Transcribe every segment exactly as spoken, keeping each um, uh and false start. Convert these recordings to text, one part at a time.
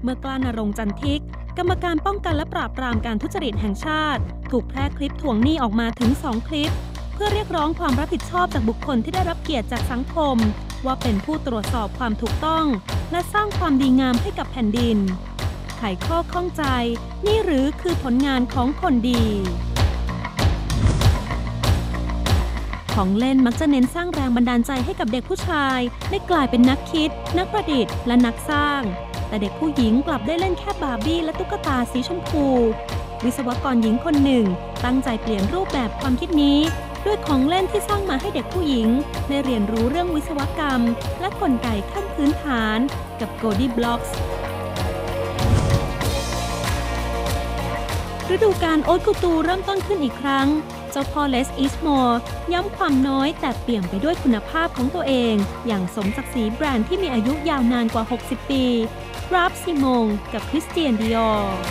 เมื่อกล้านรงค์จันทิกกรรมการป้องกันและปราบปรามการทุจริตแห่งชาติถูกแพร่คลิปทวงหนี้ออกมาถึงสองคลิปเพื่อเรียกร้องความรับผิดชอบจากบุคคลที่ได้รับเกียรติจากสังคมว่าเป็นผู้ตรวจสอบความถูกต้องและสร้างความดีงามให้กับแผ่นดินไขข้อข้องใจนี่หรือคือผลงานของคนดีของเล่นมักจะเน้นสร้างแรงบันดาลใจให้กับเด็กผู้ชายได้กลายเป็นนักคิดนักประดิษฐ์และนักสร้างแต่เด็กผู้หญิงกลับได้เล่นแค่บาร์บี้และตุ๊กตาสีชมพูวิศวกรหญิงคนหนึ่งตั้งใจเปลี่ยนรูปแบบความคิดนี้ด้วยของเล่นที่สร้างมาให้เด็กผู้หญิงได้เรียนรู้เรื่องวิศวกรรมและกลไกขั้นพื้นฐานกับ Goldie Blocks ฤดูกาลโอ๊ตกูตูเริ่มต้นขึ้นอีกครั้งเจ้าพ่อเลสอีสมอร์ย้ำความน้อยแต่เปี่ยมไปด้วยคุณภาพของตัวเองอย่างสมศักดิ์ศรีแบรนด์ที่มีอายุยาวนานกว่าหกสิบปีราฟซิมงกับคริสเตียนดิออร์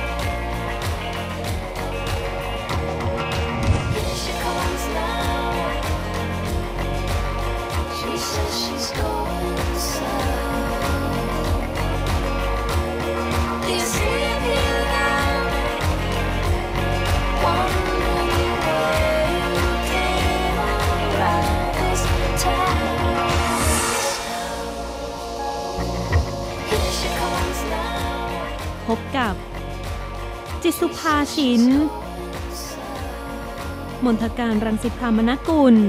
พบกับจิตรสุภาฉินมนทการรังสิพรามนกุล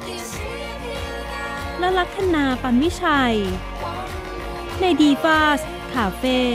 และลัคนาปันวิชัยในดีฟาสคาเฟ่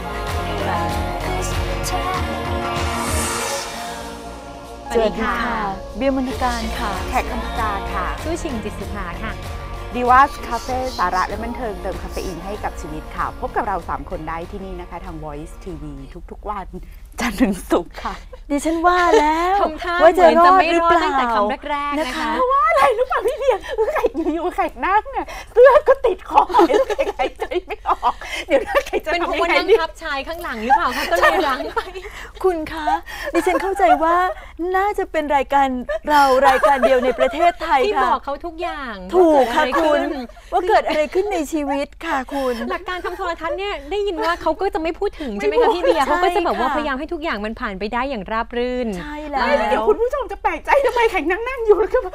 สวัสดีค่ะเบียร์มนทการค่ะแขกคำพกาค่ะสู้ชิงจิตรสุภาค่ะดีวาสคาเฟ่สาระและบันเทิงเติมคาเฟอีนให้กับชีวิตค่ะพบกับเราสามคนได้ที่นี่นะคะทาง Voice ที วี ทุกๆวันจันทร์ถึงศุกร์ค่ะดิฉันว่าแล้วว่าจะรอดหรือเปล่าตั้งแต่คำแรกๆนะคะว่าอะไรรู้ป่ะพี่เบียร์ไข่อยู่ๆไข่นั่งเนี่ยเสื้อก็ติดคอแล้วไข่หายใจไม่ออกเดี๋ยวไข่จะเป็นคนนั่งทับชายข้างหลังหรือเปล่าคะก็เลยล้างไปคุณคะดิฉันเข้าใจว่าน่าจะเป็นรายการเรารายการเดียวในประเทศไทยค่ะที่บอกเขาทุกอย่างถูกค่ะคุณว่าเกิดอะไรขึ้นในชีวิตค่ะคุณหลักการทำโทรทัศน์เนี่ยได้ยินว่าเขาก็จะไม่พูดถึงใช่ไหมคะพี่เบียร์เขาก็จะแบบว่าพยายามให้ทุกอย่างมันผ่านไปได้อย่างราบรื่นใช่แล้วเดี๋ยวคุณผู้ชมจะแปลกใจทำไมแข่งนั่งนั่งอยู่แล้วก็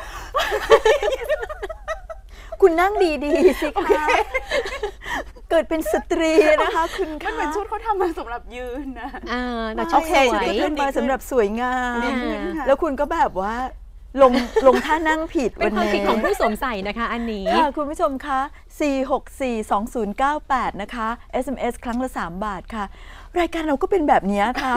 คุณนั่งดีๆสิคะเกิดเป็นสตรีนะคะคุณมันเป็นชุดเขาทำมาสำหรับยืนนะอ่าแต่ชุดสวยขึ้นมาสำหรับสวยงามแล้วคุณก็แบบว่าลงลงท่านั่งผิดเป็นความผิดของผู้สวมใส่นะคะอันนี้ค่ะคุณผู้ชมคะสี่ หก สี่ สอง ศูนย์ เก้า แปดนะคะ เอส เอ็ม เอส ครั้งละสามบาทค่ะรายการเราก็เป็นแบบนี้ค่ะ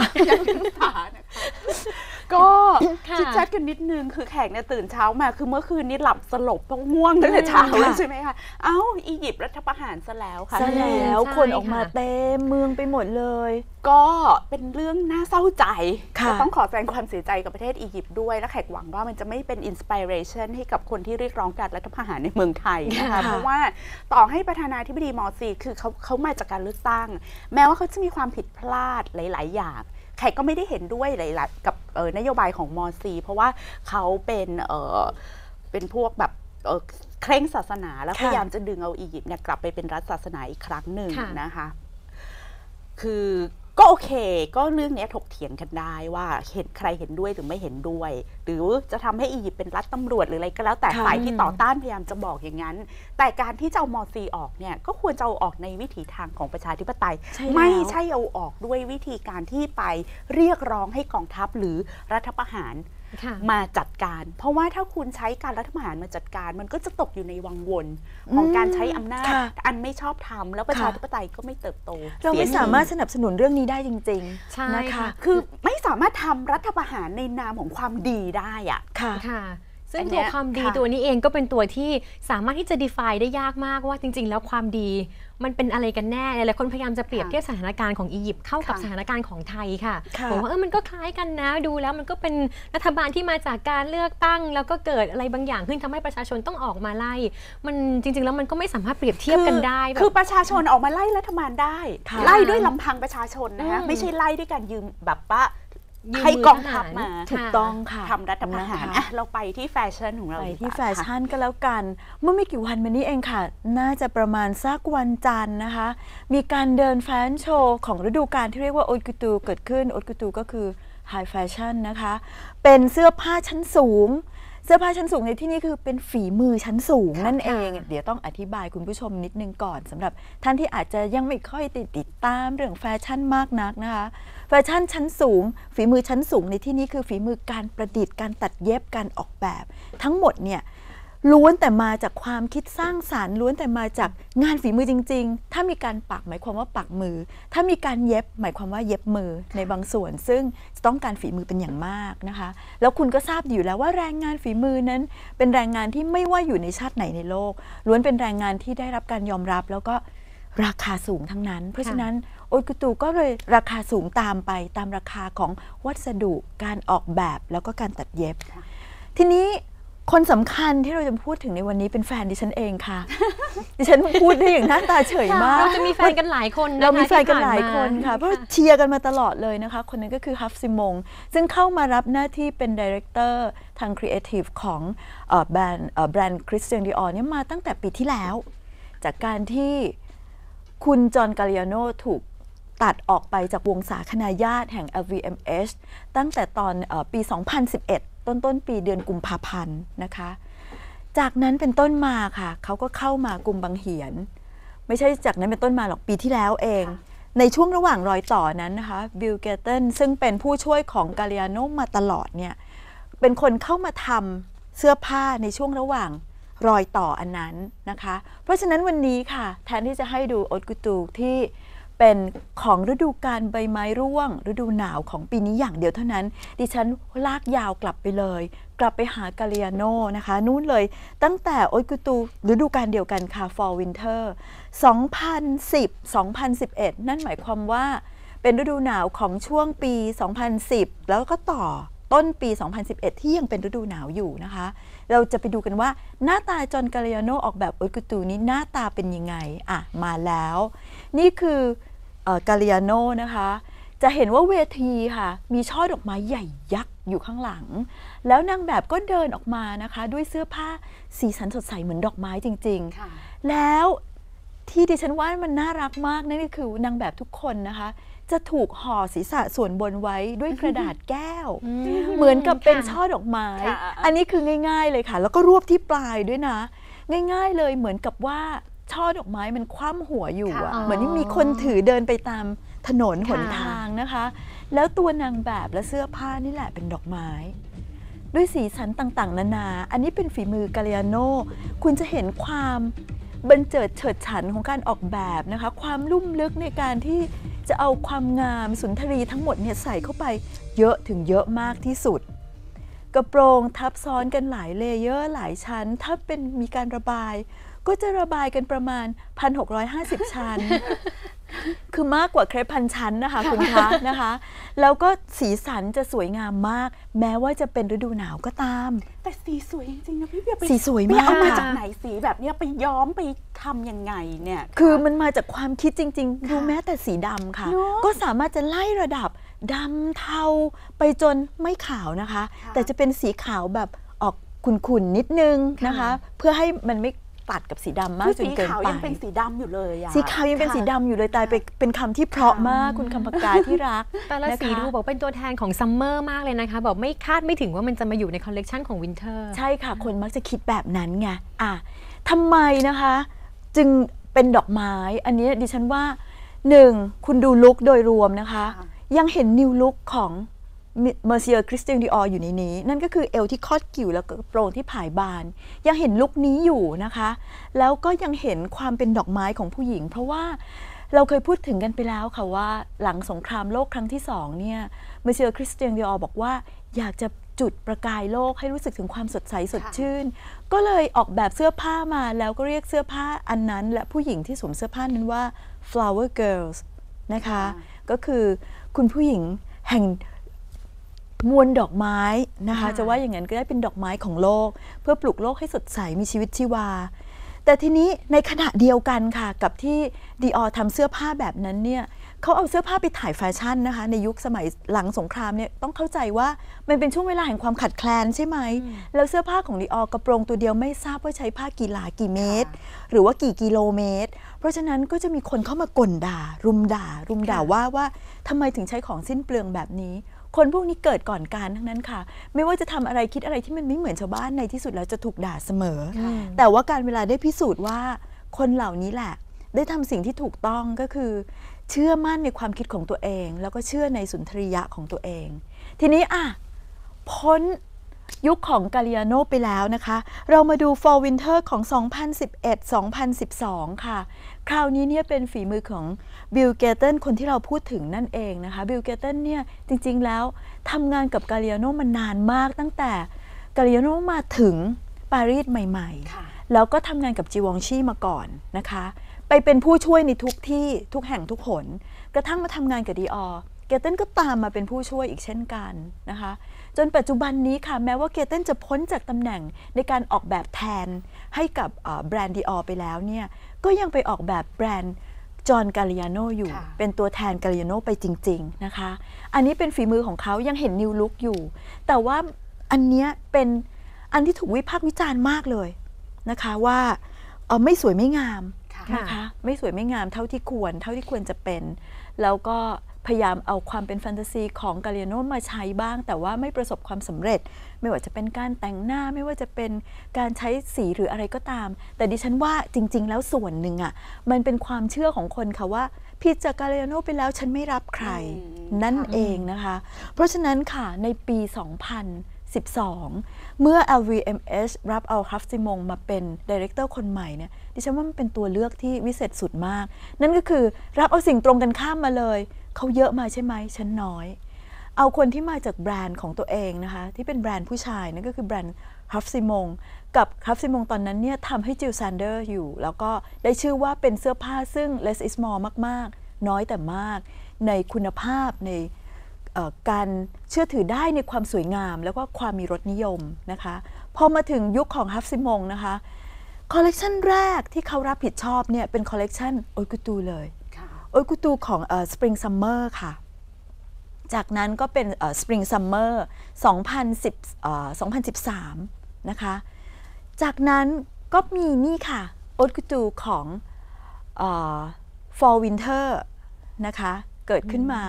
ก็ชิดแชทกันนิดนึงคือแขกเนี่ยตื่นเช้ามาคือเมื่อคืนนี้หลับสลบต้องง่วงตั้งแต่เช้าเลยใช่ไหมคะเอ้าอียิปต์รัฐประหารซะแล้วค่ะซะแล้วคนออกมาเต็มเมืองไปหมดเลยก็เป็นเรื่องน่าเศร้าใจต้องขอแสดงความเสียใจกับประเทศอียิปต์ด้วยและแขกหวังว่ามันจะไม่เป็นอินสปิเรชันให้กับคนที่เรียกร้องการรัฐประหารในเมืองไทยนะคะเพราะว่าต่อให้ประธานาธิบดีมอร์ซีคือเขาเขามาจากการเลือกตั้งแม้ว่าเขาจะมีความผิดพลาดหลายๆอย่างแขกก็ไม่ได้เห็นด้วยหลายๆกับนโยบายของมอร์ซีเพราะว่าเขาเป็นเป็นพวกแบบเคร่งศาสนาแล้วพยายามจะดึงเอาอียิปต์เนี่ยกลับไปเป็นรัฐศาสนาอีกครั้งหนึ่งนะคะคือก็โอเคก็เรื่องนี้ถกเถียงกันได้ว่าเห็นใครเห็นด้วยหรือไม่เห็นด้วยหรือจะทำให้อียิปต์เป็นรัฐตำรวจหรืออะไรก็แล้วแต่ฝ่ายที่ต่อต้านพยายามจะบอกอย่างนั้นแต่การที่จะเอามอร์ซีออกเนี่ยก็ควรจะเอาออกในวิถีทางของประชาธิปไตยไม่ใช่เอาออกด้วยวิธีการที่ไปเรียกร้องให้กองทัพหรือรัฐประหารมาจัดการเพราะว่าถ้าคุณใช้การรัฐประหารมาจัดการมันก็จะตกอยู่ในวังวนของการใช้อำนาจอันไม่ชอบธรรมแล้วประชาธิปไตยก็ไม่เติบโตเราไม่สามารถสนับสนุนเรื่องนี้ได้จริงๆนะคะคือไม่สามารถทำรัฐประหารในนามของความดีได้อ่ะค่ะซึ่งตัวความดีตัวนี้เองก็เป็นตัวที่สามารถที่จะ define ได้ยากมากว่าจริงๆแล้วความดีมันเป็นอะไรกันแน่หลายคนพยายามจะเปรียบเทียบสถานการณ์ของอียิปต์เข้ากับสถานการณ์ของไทยค่ะบอกว่าเออมันก็คล้ายกันนะดูแล้วมันก็เป็นรัฐบาลที่มาจากการเลือกตั้งแล้วก็เกิดอะไรบางอย่างขึ้นทำให้ประชาชนต้องออกมาไล่มันจริงๆแล้วมันก็ไม่สามารถเปรียบเทียบกันได้คือประชาชนออกมาไล่รัฐบาลได้ไล่ด้วยลำพังประชาชนนะคะไม่ใช่ไล่ด้วยการยืมแบบว่าให้กองทัพมาถูกต้องค่ะทำรัฐประหารอ่ะเราไปที่แฟชั่นของเราไปดีกว่าที่แฟชั่นก็แล้วกัน เมื่อไม่กี่วันมานี้เองค่ะ น่าจะประมาณสักวันจันทร์นะคะ มีการเดินแฟชั่นโชว์ของฤดูกาลที่เรียกว่าโอกุตูเกิดขึ้นโอกุตูก็คือไฮแฟชั่นนะคะ เป็นเสื้อผ้าชั้นสูง เสื้อผ้าชั้นสูงในที่นี้คือเป็นฝีมือชั้นสูงนั่นเอง เดี๋ยวต้องอธิบายคุณผู้ชมนิดนึงก่อนสำหรับท่านที่อาจจะยังไม่ค่อยติดติดตามเรื่องแฟชั่นมากนักนะคะแฟชั่นชั้นสูงฝีมือชั้นสูงในที่นี้คือฝีมือการประดิษฐ์การตัดเย็บการออกแบบทั้งหมดเนี่ยล้วนแต่มาจากความคิดสร้างสรรค์ล้วนแต่มาจากงานฝีมือจริงๆถ้ามีการปักหมายความว่าปักมือถ้ามีการเย็บหมายความว่าเย็บมือในบางส่วนซึ่งจะต้องการฝีมือเป็นอย่างมากนะคะแล้วคุณก็ทราบอยู่แล้วว่าแรงงานฝีมือนั้นเป็นแรงงานที่ไม่ว่าอยู่ในชาติไหนในโลกล้วนเป็นแรงงานที่ได้รับการยอมรับแล้วก็ราคาสูงทั้งนั้นเพราะฉะนั้นโอกุตูก็เลยราคาสูงตามไปตามราคาของวัสดุการออกแบบแล้วก็การตัดเย็บทีนี้คนสำคัญที่เราจะพูดถึงในวันนี้เป็นแฟนดิฉันเองค่ะ ดิฉันพูดได้อย่างหน้าตาเฉยมากเราจะมีแฟนกันหลายคนนะคะเรามีแฟนกันหลายคนค่ะเพราะเชียร์กันมาตลอดเลยนะคะคนนั้นก็คือฮัฟซิมงซึ่งเข้ามารับหน้าที่เป็นดีเรคเตอร์ทางครีเอทีฟของแบรนด์แบรนด์คริสเตียนดิออร์เนี่ยมาตั้งแต่ปีที่แล้วจากการที่คุณจอห์นกาลิอาโนถูกตัดออกไปจากวงสาคนาญาติแห่ง แอล วี เอ็ม เอช ตั้งแต่ตอนปี สองพันสิบเอ็ด ต้นต้นปีเดือนกุมภาพันธ์นะคะจากนั้นเป็นต้นมาค่ะเขาก็เข้ามากลุ่มบางเหียนไม่ใช่จากนั้นเป็นต้นมาหรอกปีที่แล้วเองในช่วงระหว่างรอยต่อนั้นนะคะบิล เกเตนซึ่งเป็นผู้ช่วยของกาลิอาโนมาตลอดเนี่ยเป็นคนเข้ามาทำเสื้อผ้าในช่วงระหว่างรอยต่ออันนั้นนะคะเพราะฉะนั้นวันนี้ค่ะแทนที่จะให้ดูโอกุตูที่เป็นของฤดูกาลใบไม้ร่วงฤดูหนาวของปีนี้อย่างเดียวเท่านั้นดิฉันลากยาวกลับไปเลยกลับไปหากาลิอาโนนะคะนู่นเลยตั้งแต่โอกุตูฤดูกาลเดียวกันค่ะ Fall Winter สองพันสิบ สองพันสิบเอ็ด นั่นหมายความว่าเป็นฤดูหนาวของช่วงปี สองพันสิบ แล้วก็ต่อต้นปี สองพันสิบเอ็ด ที่ยังเป็นฤดูหนาวอยู่นะคะเราจะไปดูกันว่าหน้าตาจอห์นกาลิอาโนออกแบบโอกุตูนี้หน้าตาเป็นยังไงอ่ะมาแล้วนี่คือกาลิอาโนนะคะจะเห็นว่าเวทีค่ะมีช่อดอกไม้ใหญ่ยักษ์อยู่ข้างหลังแล้วนางแบบก็เดินออกมานะคะด้วยเสื้อผ้าสีสันสดใสเหมือนดอกไม้จริงๆแล้วที่ดิฉันว่ามันน่ารักมากนั่นก็คือนางแบบทุกคนนะคะจะถูกห่อศีรษะส่วนบนไว้ด้วยกระดาษแก้วเหมือนกับเป็นช่อดอกไม้อันนี้คือง่ายๆเลยค่ะแล้วก็รวบที่ปลายด้วยนะง่ายๆเลยเหมือนกับว่าช่อดอกไม้มันคว่ำหัวอยู่อะเหมือนที่มีคนถือเดินไปตามถนนหนทางนะคะแล้วตัวนางแบบและเสื้อผ้านี่แหละเป็นดอกไม้ด้วยสีสันต่างๆนานาอันนี้เป็นฝีมือกาลิอาโนคุณจะเห็นความบันเจิดเฉิดฉันของการออกแบบนะคะความลุ่มลึกในการที่จะเอาความงามสุนทรีทั้งหมดเนี่ยใส่เข้าไปเยอะถึงเยอะมากที่สุดกระโปรงทับซ้อนกันหลายเลเยอร์หลายชั้นถ้าเป็นมีการระบายก็จะระบายกันประมาณ หนึ่งพันหกร้อยห้าสิบ ชั้น คือมากกว่าเครปพันชั้นนะคะคุณคะนะคะแล้วก็สีสันจะสวยงามมากแม้ว่าจะเป็นฤดูหนาวก็ตามแต่สีสวยจริงๆนะพี่เบียร์สีสวยมากเอามาจากไหนสีแบบนี้ไปย้อมไปทำยังไงเนี่ยคือมันมาจากความคิดจริงๆดูแม้แต่สีดำค่ะก็สามารถจะไล่ระดับดำเทาไปจนไม่ขาวนะคะแต่จะเป็นสีขาวแบบออกขุ่นๆนิดนึงนะคะเพื่อให้มันไม่ตัดกับสีดำมากจนเกินไปสีขาวยังเป็นสีดำอยู่เลยสีขาวยังเป็นสีดำอยู่เลยตายไปเป็นคำที่เพราะมากคุณคำปากกาที่รักแต่ละสีดูบอกเป็นตัวแทนของซัมเมอร์มากเลยนะคะบอกไม่คาดไม่ถึงว่ามันจะมาอยู่ในคอลเลกชันของวินเทอร์ใช่ค่ะคนมักจะคิดแบบนั้นไงอ่ะทำไมนะคะจึงเป็นดอกไม้อันนี้ดิฉันว่าหนึ่งคุณดูลุคโดยรวมนะคะยังเห็นนิวลุคของเมอร์เซียคริสเตียนดิออร์อยู่ในนี้นั่นก็คือเอวที่คอดกิ่วแล้วก็กระโปรงที่ผายบานยังเห็นลุคนี้อยู่นะคะแล้วก็ยังเห็นความเป็นดอกไม้ของผู้หญิงเพราะว่าเราเคยพูดถึงกันไปแล้วค่ะว่าหลังสงครามโลกครั้งที่สองเนี่ยเมอร์เซียคริสเตียนดิออร์บอกว่าอยากจะจุดประกายโลกให้รู้สึกถึงความสดใสสดชื่นก็เลยออกแบบเสื้อผ้ามาแล้วก็เรียกเสื้อผ้าอันนั้นและผู้หญิงที่สวมเสื้อผ้านั้นว่า flower girls นะคะก็คือคุณผู้หญิงแห่งมวลดอกไม้นะคะจะว่าอย่างนั้นก็ได้เป็นดอกไม้ของโลกเพื่อปลุกโลกให้สดใสมีชีวิตชีวาแต่ทีนี้ในขณะเดียวกันค่ะกับที่ดิออร์ทำเสื้อผ้าแบบนั้นเนี่ยเขาเอาเสื้อผ้าไปถ่ายแฟชั่นนะคะในยุคสมัยหลังสงครามเนี่ยต้องเข้าใจว่ามันเป็นช่วงเวลาแห่งความขัดแคลนใช่ไหมแล้วเสื้อผ้าของดิออร์กระโปรงตัวเดียวไม่ทราบว่าใช้ผ้ากี่หลากี่เมตรหรือว่ากี่กิโลเมตรเพราะฉะนั้นก็จะมีคนเข้ามากลด่ารุมด่ารุมด่าว่าว่าทำไมถึงใช้ของสิ้นเปลืองแบบนี้คนพวกนี้เกิดก่อนการทั้งนั้นค่ะไม่ว่าจะทำอะไรคิดอะไรที่มันไม่เหมือนชาวบ้านในที่สุดแล้วจะถูกด่าเสมอแต่ว่าการเวลาได้พิสูจน์ว่าคนเหล่านี้แหละได้ทำสิ่งที่ถูกต้องก็คือเชื่อมั่นในความคิดของตัวเองแล้วก็เชื่อในสุนทรียะของตัวเองทีนี้อ่ะพ้นยุคของกาลิอาโนไปแล้วนะคะเรามาดู Fall Winter ของ สองพันสิบเอ็ด สองพันสิบสอง ค่ะคราวนี้เนี่ยเป็นฝีมือของบิล เกเตนคนที่เราพูดถึงนั่นเองนะคะบิล เกเตนเนี่ยจริงๆแล้วทำงานกับกาลิอาโนมานานมากตั้งแต่กาลิอาโนมาถึงปารีสใหม่ๆแล้วก็ทำงานกับจีวองชีมาก่อนนะคะไปเป็นผู้ช่วยในทุกที่ทุกแห่งทุกหนกระทั่งมาทำงานกับดีออร์เกเตนก็ตามมาเป็นผู้ช่วยอีกเช่นกันนะคะจนปัจจุบันนี้ค่ะแม้ว่าเกเตนจะพ้นจากตำแหน่งในการออกแบบแทนให้กับแบรนด์ดีออร์ไปแล้วเนี่ยก็ยังไปออกแบบแบรนด์จอห์นกาลิอาโนอยู่เป็นตัวแทนกาลิอาโนไปจริงๆนะคะอันนี้เป็นฝีมือของเขายังเห็นนิวลุคอยู่แต่ว่าอันเนี้ยเป็นอันที่ถูกวิพากษ์วิจารณ์มากเลยนะคะว่าเออไม่สวยไม่งามนะคะไม่สวยไม่งามเท่าที่ควรเท่าที่ควรจะเป็นแล้วก็พยายามเอาความเป็นแฟนตาซีของกาลิอาโนมาใช้บ้างแต่ว่าไม่ประสบความสำเร็จไม่ว่าจะเป็นการแต่งหน้าไม่ว่าจะเป็นการใช้สีหรืออะไรก็ตามแต่ดิฉันว่าจริงๆแล้วส่วนหนึ่งอ่ะมันเป็นความเชื่อของคนค่ะว่าผิดจากกาลิอาโนไปแล้วฉันไม่รับใครนั่นเองนะคะเพราะฉะนั้นค่ะในปี สองพันสิบสอง เมื่อ แอล วี เอ็ม เอช รับเอาฮัฟซิมงมาเป็นดีเรคเตอร์คนใหม่เนี่ยดิฉันว่ามันเป็นตัวเลือกที่วิเศษสุดมากนั่นก็คือรับเอาสิ่งตรงกันข้ามมาเลยเขาเยอะมาใช่ไหมฉันน้อยเอาคนที่มาจากแบรนด์ของตัวเองนะคะที่เป็นแบรนด์ผู้ชายนั่นก็คือแบรนด์ฮัฟซิมงกับฮัฟซิมงตอนนั้นเนี่ยทำให้จิลซันเดอร์อยู่แล้วก็ได้ชื่อว่าเป็นเสื้อผ้าซึ่ง less is more มากๆน้อยแต่มากในคุณภาพในการเชื่อถือได้ในความสวยงามแล้วก็ความมีรสนิยมนะคะพอมาถึงยุคของฮัฟซิมงนะคะคอลเลกชันแรกที่เขารับผิดชอบเนี่ยเป็นคอลเลกชันโอยกุตูเลยโอยกุตูของสปริงซัมเมอร์ค่ะจากนั้นก็เป็นสปริงซัมเมอร์สองพันสิบ สองพันสิบสามนะคะจากนั้นก็มีนี่ค่ะโอยกุตูของฟอลวินเทอร์นะคะเกิดขึ้นมา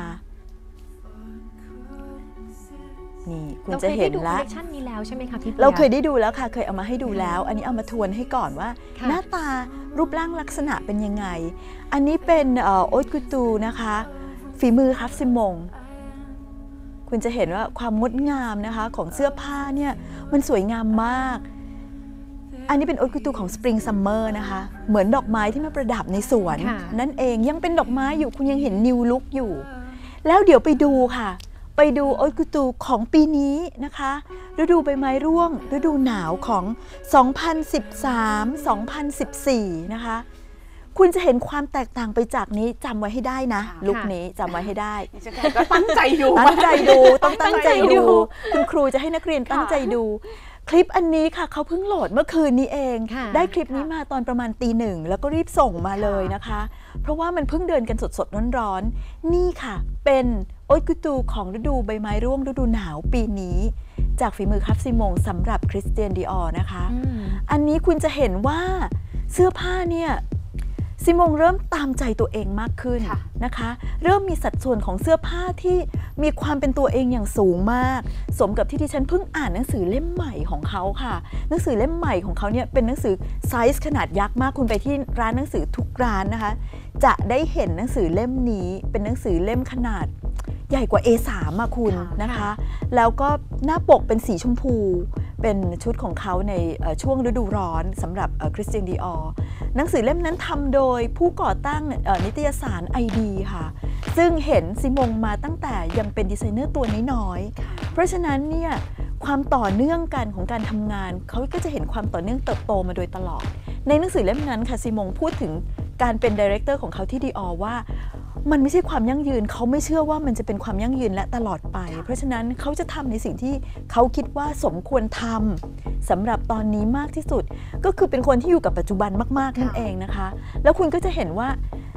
นี่คุณจะเห็นแล้วเราเคยได้ดูคอลเลคชันนี้แล้วใช่ไหมคะพี่เราเคยได้ดูแล้วค่ะเคยเอามาให้ดูแล้วอันนี้เอามาทวนให้ก่อนว่าหน้าตารูปร่างลักษณะเป็นยังไงอันนี้เป็นโอ๊ตกุตูนะคะฝีมือฮัฟซิมงคุณจะเห็นว่าความงดงามนะคะของเสื้อผ้าเนี่ยมันสวยงามมากอันนี้เป็นโอ๊ตกุตูของสปริงซัมเมอร์นะคะเหมือนดอกไม้ที่มาประดับในสวนนั่นเองยังเป็นดอกไม้อยู่คุณยังเห็นนิวลุคอยู่แล้วเดี๋ยวไปดูค่ะไปดูโอ๊ตกุตูของปีนี้นะคะฤดูใบไม้ร่วงฤดูหนาวของ สองพันสิบสาม สองพันสิบสี่ นะคะคุณจะเห็นความแตกต่างไปจากนี้จำไว้ให้ได้นะลุคนี้จำไว้ให้ได้ก็ตั้งใจดูตั้งใจดูต้องตั้งใจดูคุณครูจะให้นักเรียนตั้งใจดูคลิปอันนี้ค่ะเขาเพิ่งโหลดเมื่อคืนนี้เองได้คลิปนี้มาตอนประมาณตีหนึ่งแล้วก็รีบส่งมาเลยนะคะเพราะว่ามันเพิ่งเดินกันสดๆร้อนๆนี่ค่ะเป็นโอ๊ตกุตูของฤดูใบไม้ร่วงฤดูหนาวปีนี้จากฝีมือฮัฟซิมงสำหรับคริสเตียนดิออร์นะคะอันนี้คุณจะเห็นว่าเสื้อผ้าเนี่ยซิมงเริ่มตามใจตัวเองมากขึ้นนะคะเริ่มมีสัดส่วนของเสื้อผ้าที่มีความเป็นตัวเองอย่างสูงมากสมกับที่ดิฉันเพิ่งอ่านหนังสือเล่มใหม่ของเขาค่ะหนังสือเล่มใหม่ของเขาเนี่ยเป็นหนังสือไซส์ขนาดยักษ์มากคุณไปที่ร้านหนังสือทุกร้านนะคะจะได้เห็นหนังสือเล่มนี้เป็นหนังสือเล่มขนาดใหญ่กว่า เอ สาม อ่ะคุณนะคะแล้วก็หน้าปกเป็นสีชมพูเป็นชุดของเขาในช่วงฤดูร้อนสำหรับคริสเตียนดิออร์หนังสือเล่มนั้นทำโดยผู้ก่อตั้งนิตยสาร ไอ ดี ค่ะซึ่งเห็นซิมงมาตั้งแต่ยังเป็นดีไซเนอร์ตัวน้อยๆเพราะฉะนั้นเนี่ยความต่อเนื่องกันของการทำงานเขาก็จะเห็นความต่อเนื่องเติบโตมาโดยตลอดในหนังสือเล่มนั้นค่ะซิมงพูดถึงการเป็นดีเรคเตอร์ของเขาที่ดิออร์ว่ามันไม่ใช่ความยั่งยืนเขาไม่เชื่อว่ามันจะเป็นความยั่งยืนและตลอดไปเพราะฉะนั้นเขาจะทำในสิ่งที่เขาคิดว่าสมควรทำสำหรับตอนนี้มากที่สุดก็คือเป็นคนที่อยู่กับปัจจุบันมากๆนั่นเองนะคะแล้วคุณก็จะเห็นว่า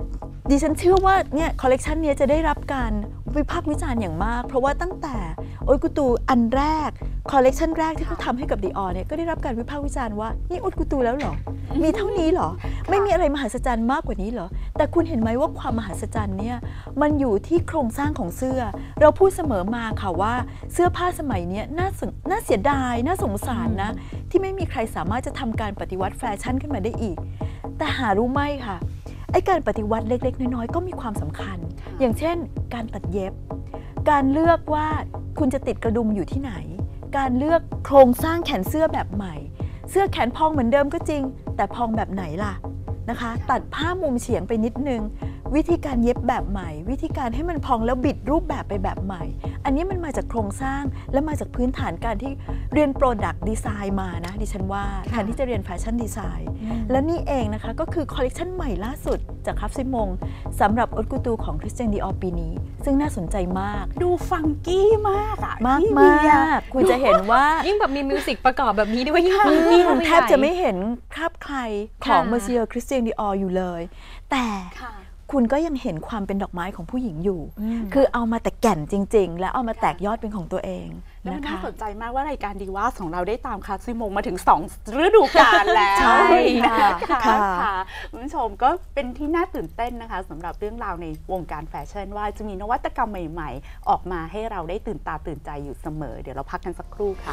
ดิฉันเชื่อว่าเนี่ยคอลเลกชันนี้จะได้รับการวิพากษ์วิจารณ์อย่างมากเพราะว่าตั้งแต่โอ๊ตกูตูอันแรกคอลเลกชันแรกที่เขาทำให้กับดิออเนี่ยก็ได้รับการวิพากษ์วิจารณ์ว่านี่โอ๊ตกูตูแล้วเหรอมีเท่านี้เหรอไม่มีอะไรมหัศจรรย์มากกว่านี้เหรอแต่คุณเห็นไหมว่าความมหัศจรรย์เนี่ยมันอยู่ที่โครงสร้างของเสื้อเราพูดเสมอมาค่ะว่าเสื้อผ้าสมัยนี้น่าน่าเสียดายน่าสงสารนะที่ไม่มีใครสามารถจะทำการปฏิวัติแฟชั่นขึ้นมาได้อีกแต่หารู้ไหมค่ะไอ้การปฏิวัติเล็กๆน้อยๆก็มีความสำคัญอย่างเช่นการตัดเย็บการเลือกว่าคุณจะติดกระดุมอยู่ที่ไหนการเลือกโครงสร้างแขนเสื้อแบบใหม่เสื้อแขนพองเหมือนเดิมก็จริงแต่พองแบบไหนล่ะนะคะตัดผ้ามุมเฉียงไปนิดนึงวิธีการเย็บแบบใหม่วิธีการให้มันพองแล้วบิดรูปแบบไปแบบใหม่อันนี้มันมาจากโครงสร้างและมาจากพื้นฐานการที่เรียน Product Design มานะดิฉันว่าแทนที่จะเรียน Fashion Design และนี่เองนะคะก็คือคอลเลกชันใหม่ล่าสุดจากคัฟซิมงสำหรับโอ๊ตกูตูของ Christian Dior ปีนี้ซึ่งน่าสนใจมากดูฟังกี้มากอะมากมากคุณจะเห็นว่ายิ่งแบบมีมิวสิกประกอบแบบนี้ด้วยยิ่งฟังกี้แทบจะไม่เห็นคราบใครของ Monsieur Christian Dior อยู่เลยแต่คุณก็ยังเห็นความเป็นดอกไม้ของผู้หญิงอยู่คือเอามาแต่แก่นจริงๆแล้วเอามาแตกยอดเป็นของตัวเองแล้วน่าสนใจมากว่ารายการดีว่าของเราได้ตามคัฟซิมงมาถึงสองฤดูกาลแล้วใช่ค่ะค่ะคุณผู้ชมก็เป็นที่น่าตื่นเต้นนะคะสำหรับเรื่องราวในวงการแฟชั่นว่าจะมีนวัตกรรมใหม่ๆออกมาให้เราได้ตื่นตาตื่นใจอยู่เสมอเดี๋ยวเราพักกันสักครู่ค่ะ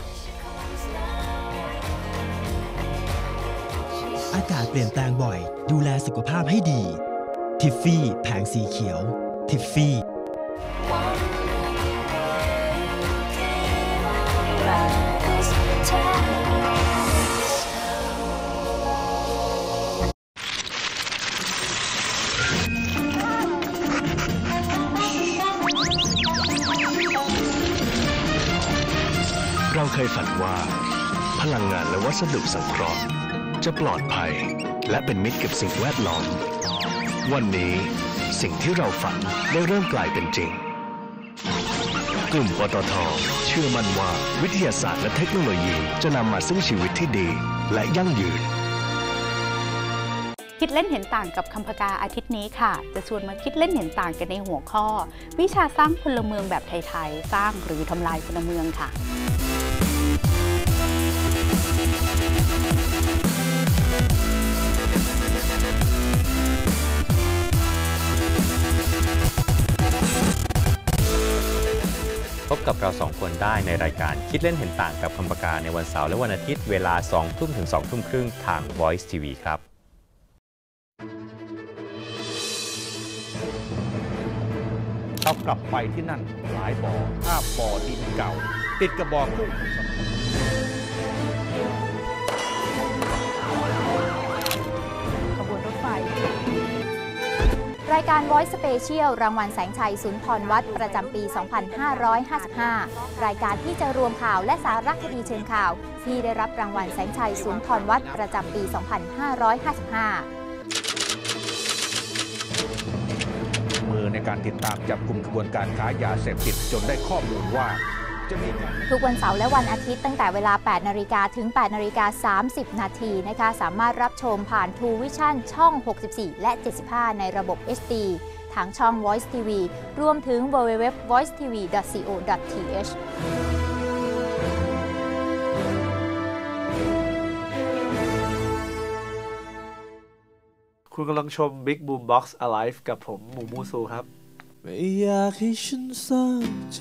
อากาศเปลี่ยนแปลงบ่อยดูแลสุขภาพให้ดีทิฟฟี่แผงสีเขียวทิฟฟี่เราเคยฝันว่าพลังงานและวัสดุสังเคราะห์จะปลอดภัยและเป็นมิตรกับสิ่งแวดล้อมวันนี้สิ่งที่เราฝันได้เริ่มกลายเป็นจริงกลุ่มปตท.เชื่อมั่นว่าวิทยาศาสตร์และเทคโนโลยีจะนำมาซึ่งชีวิตที่ดีและยั่งยืนคิดเล่นเห็นต่างกับคำพกาอาทิตย์นี้ค่ะจะชวนมาคิดเล่นเห็นต่างกันในหัวข้อวิชาสร้างพลเมืองแบบไทยๆสร้างหรือทำลายพลเมืองค่ะพบกับเราสองคนได้ในรายการคิดเล่นเห็นต่างกับคำปากาในวันเสาร์และวันอาทิตย์เวลาสองทุ่มถึงสองทุ่มครึ่งทาง Voice ที วี ครับเรากลับไปที่นั่นหลายบ่อห้าบ่อดินเก่าติดกับบ่อกุ้งขบวนรถไฟรายการ Voice Special รางวัลแสงชัยสุนทรวัฒน์ประจำปี สองพันห้าร้อยห้าสิบห้า รายการที่จะรวมข่าวและสารคดีเชิงข่าวที่ได้รับรางวัลแสงชัยสุนทรวัฒน์ประจำปี สองพันห้าร้อยห้าสิบห้ามือในการติดตามจับกลุ่มขบวนการค้ายาเสพติดจนได้ข้อมูลว่าทุกวันเสาร์และวันอาทิตย์ตั้งแต่เวลา แปดนาฬิกา ถึง แปดนาฬิกาสามสิบ นาทีนะคะสามารถรับชมผ่าน True Vision ช่อง หกสิบสี่ และ เจ็ดสิบห้า ในระบบ เอช ดี ทางช่อง Voice ที วี รวมถึง ดับเบิลยู ดับเบิลยู ดับเบิลยู ดอท วอยซ์ ที วี ดอท ซี โอ ดอท ที เอชคุณกำลังชม Big Boom Box Alive กับผมหมูมูซูครับไม่อยากให้ฉันเศร้าใจ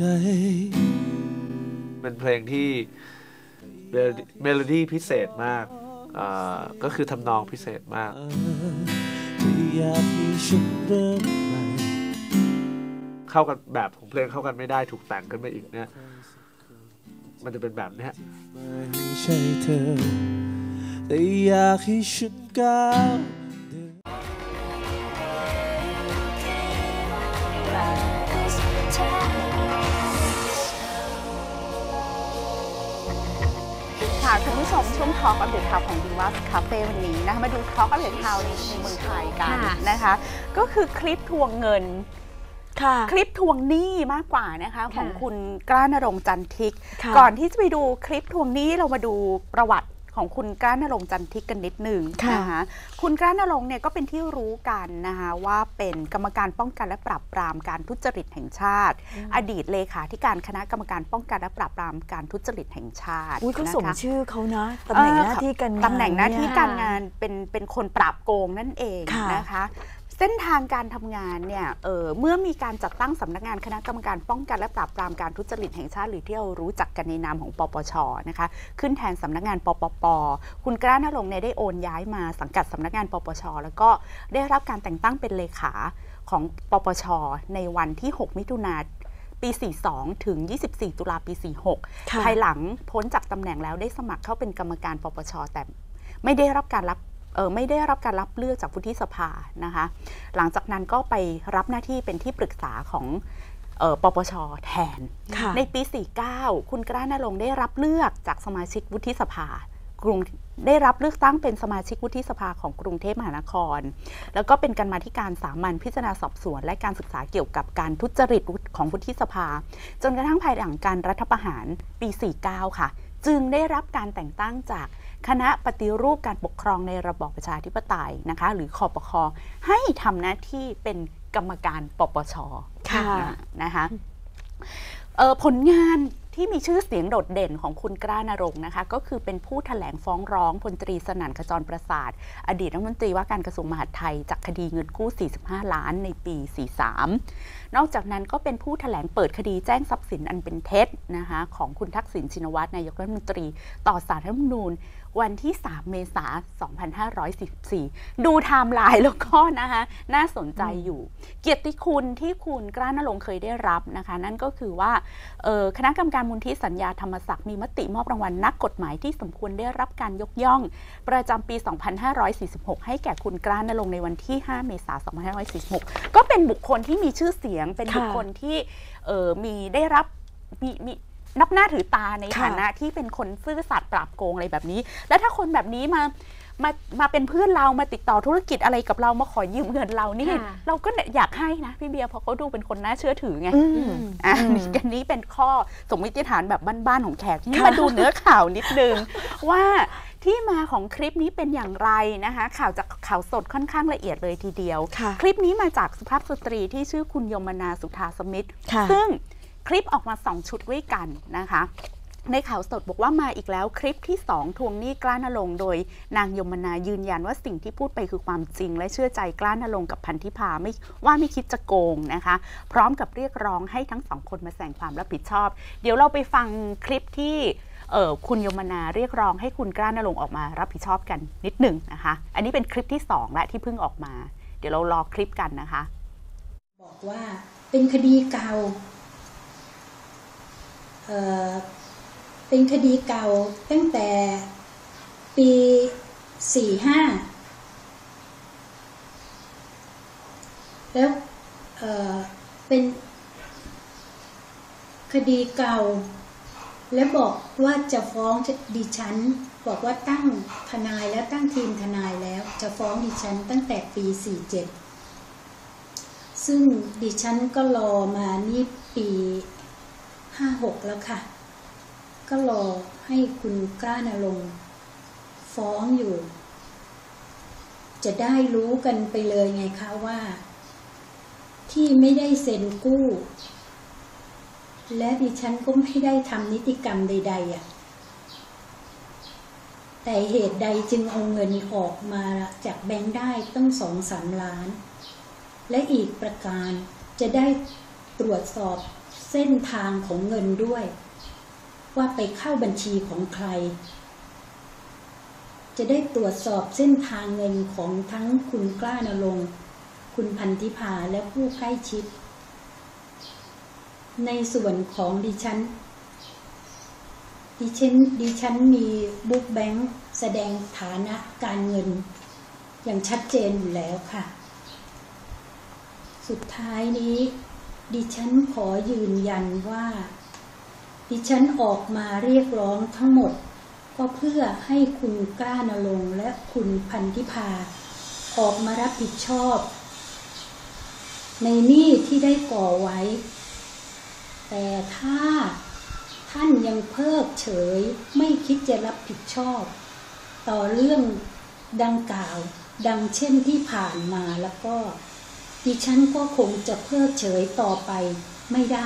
เป็นเพลงที่เมโลดี้พิเศษมากก็คือทำนองพิเศษมากไม่อยากให้ฉันเริ่มใหม่เข้ากันแบบของเพลงเข้ากันไม่ได้ถูกแต่งขึ้นมาอีกเนี่ยมันจะเป็นแบบนี้ไม่ใช่เธอแต่อยากให้ฉันก้าวคุณผู้ชมช่วงทอล์กอัปเดตข่าวของดีว่าคาเฟ่วันนี้นะคะมาดูทอล์กอัปเดตข่าวในเมืองไทยกันนะคะก็คือคลิปทวงเงินคลิปทวงหนี้มากกว่านะคะของคุณกล้านรงค์จันทิกก่อนที่จะไปดูคลิปทวงหนี้เรามาดูประวัติของคุณกล้านรงค์จันทิกกันนิดหนึ่งนะคะคุณกล้านรงค์เนี่ยก็เป็นที่รู้กันนะคะว่าเป็นกรรมการป้องกันและปราบปรามการทุจริตแห่งชาติอดีตเลขาธิการคณะกรรมการป้องกันและปราบปรามการทุจริตแห่งชาติเขาสมชื่อเขานะตำแหน่งหน้าที่การงานตำแหน่งหน้าที่การงานเป็นเป็นคนปราบโกงนั่นเองนะคะเส้นทางการทำงานเนี่ย เ, เมื่อมีการจัดตั้งสำนักงานคณะกรรมการป้องกันและปราบปรามการทุจริตแห่งชาติหรือที่เรารู้จักกันในนามของปปช.นะคะขึ้นแทนสำนักงานปปป.คุณกล้านรงค์เนี่ยได้โอนย้ายมาสังกัดสำนักงานปปช.แล้วก็ได้รับการแต่งตั้งเป็นเลขาของปปช.ในวันที่หกมิถุนายนปีสี่สิบสองถึงยี่สิบสี่ตุลาปีสี่สิบหกภายหลังพ้นจากตำแหน่งแล้วได้สมัครเข้าเป็นกรรมการปปช.แต่ไม่ได้รับการรับเออไม่ได้รับการรับเลือกจากวุฒิสภานะคะหลังจากนั้นก็ไปรับหน้าที่เป็นที่ปรึกษาของออปปช.แทนในปีสี่สิบเก้าคุณกล้านรงค์ได้รับเลือกจากสมาชิกวุฒิสภากรุงได้รับเลือกตั้งเป็นสมาชิกวุฒิสภาของกรุงเทพมหานครแล้วก็เป็นกรรมาธิการสามัญพิจารณาสอบสวนและการศึกษาเกี่ยวกับการทุจริตของวุฒิสภาจนกระทั่งภายหลังการรัฐประหารปีสี่สิบเก้าค่ะจึงได้รับการแต่งตั้งจากคณะปฏิรูปการปกครองในระบอบประชาธิปไตยนะคะหรือคปค.ให้ทำหน้าที่เป็นกรรมการปปช.นะคะผลงานที่มีชื่อเสียงโดดเด่นของคุณกล้านรงค์นะคะก็คือเป็นผู้แถลงฟ้องร้องพลตรีสนั่นขจรประสาทอดีตรัฐมนตรีว่าการกระทรวงมหาดไทยจากคดีเงินกู้สี่สิบห้าล้านในปีสี่สิบสามนอกจากนั้นก็เป็นผู้แถลงเปิดคดีแจ้งทรัพย์สินอันเป็นเท็จนะคะของคุณทักษิณชินวัตรนายกรัฐมนตรีต่อศาลรัฐธรรมนูญวันที่สามเมษายนสองพันห้าร้อยสี่สิบสี่ดูไทม์ไลน์แล้วก็นะคะน่าสนใจอยู่เกียรติคุณที่คุณกล้านรงค์เคยได้รับนะคะนั่นก็คือว่าคณะกรรมการมูลที่สัญญาธรรมศักดิ์มีมติมอบรางวัลนักกฎหมายที่สมควรได้รับการยกย่องประจำปี สองพันห้าร้อยสี่สิบหก ให้แก่คุณกล้านรงค์ในวันที่ห้าเมษายนสองพันห้าร้อยสี่สิบหกก็เป็นบุคคลที่มีชื่อเสียงเป็นบุคคลที่มีได้รับมีมีนับหน้าถือตาในฐานะที่เป็นคนซื่อสัตย์ปราบโกงอะไรแบบนี้แล้วถ้าคนแบบนี้มามามาเป็นเพื่อนเรามาติดต่อธุรกิจอะไรกับเรามาขอยืมเงินเรานี่เราก็อยากให้นะพี่เบียร์เพราะเขาดูเป็นคนน่าเชื่อถือไงอันนี้เป็นข้อสมมติฐานแบบบ้านๆของแขกที่มาดูเนื้อข่าวนิดนึงว่าที่มาของคลิปนี้เป็นอย่างไรนะคะข่าวจากข่าวสดค่อนข้างละเอียดเลยทีเดียวคลิปนี้มาจากสุภาพสตรีที่ชื่อคุณยมนาสุธาสมิทธิ์ซึ่งคลิปออกมาสองชุดด้วยกันนะคะในข่าวสดบอกว่ามาอีกแล้วคลิปที่สองทวงหนี้กล้านรงค์โดยนางยมนายืนยันว่าสิ่งที่พูดไปคือความจริงและเชื่อใจกล้านรงค์กับพันธิพาไม่ว่าไม่คิดจะโกงนะคะพร้อมกับเรียกร้องให้ทั้งสองคนมาแสดงความรับผิดชอบเดี๋ยวเราไปฟังคลิปที่คุณยมนาเรียกร้องให้คุณกล้านรงค์ออกมารับผิดชอบกันนิดหนึ่งนะคะอันนี้เป็นคลิปที่สองและที่เพิ่งออกมาเดี๋ยวเรารอคลิปกันนะคะบอกว่าเป็นคดีเก่าเอ่อเป็นคดีเก่าตั้งแต่ปีสี่สิบห้าแล้วเอ่อเป็นคดีเก่าและบอกว่าจะฟ้องดิฉันบอกว่าตั้งทนายแล้วตั้งทีมทนายแล้วจะฟ้องดิฉันตั้งแต่ปีสี่สิบเจ็ดซึ่งดิฉันก็รอมานี่ปีห้าหกแล้วค่ะก็รอให้คุณกล้านรงค์ฟ้องอยู่จะได้รู้กันไปเลยไงคะว่าที่ไม่ได้เซ็นกู้และดิฉันก็ไม่ได้ทำนิติกรรมใดๆอ่ะแต่เหตุใดจึงเอาเงินออกมาจากแบงค์ได้ตั้งสองสามล้านและอีกประการจะได้ตรวจสอบเส้นทางของเงินด้วยว่าไปเข้าบัญชีของใครจะได้ตรวจสอบเส้นทางเงินของทั้งคุณกล้านรงค์คุณพันธิพาและผู้ใกล้ชิดในส่วนของดิฉันดิฉันดิฉันมีบุ๊กแบงค์แสดงฐานะการเงินอย่างชัดเจนอยู่แล้วค่ะสุดท้ายนี้ดิฉันขอยืนยันว่าดิฉันออกมาเรียกร้องทั้งหมดก็เพื่อให้คุณกล้านรงค์และคุณพันธิพาออกมารับผิดชอบในหนี้ที่ได้ก่อไว้แต่ถ้าท่านยังเพิกเฉยไม่คิดจะรับผิดชอบต่อเรื่องดังกล่าวดังเช่นที่ผ่านมาแล้วก็ดิฉันก็คงจะเพิกเฉยต่อไปไม่ได้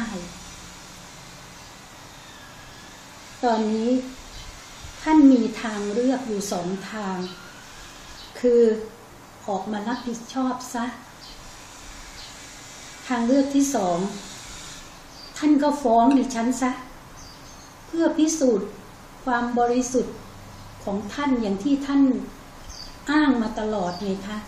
ตอนนี้ท่านมีทางเลือกอยู่สองทางคือออกมารับผิดชอบซะทางเลือกที่สองท่านก็ฟ้องดิฉันซะเพื่อพิสูจน์ความบริสุทธิ์ของท่านอย่างที่ท่านอ้างมาตลอดไงคะ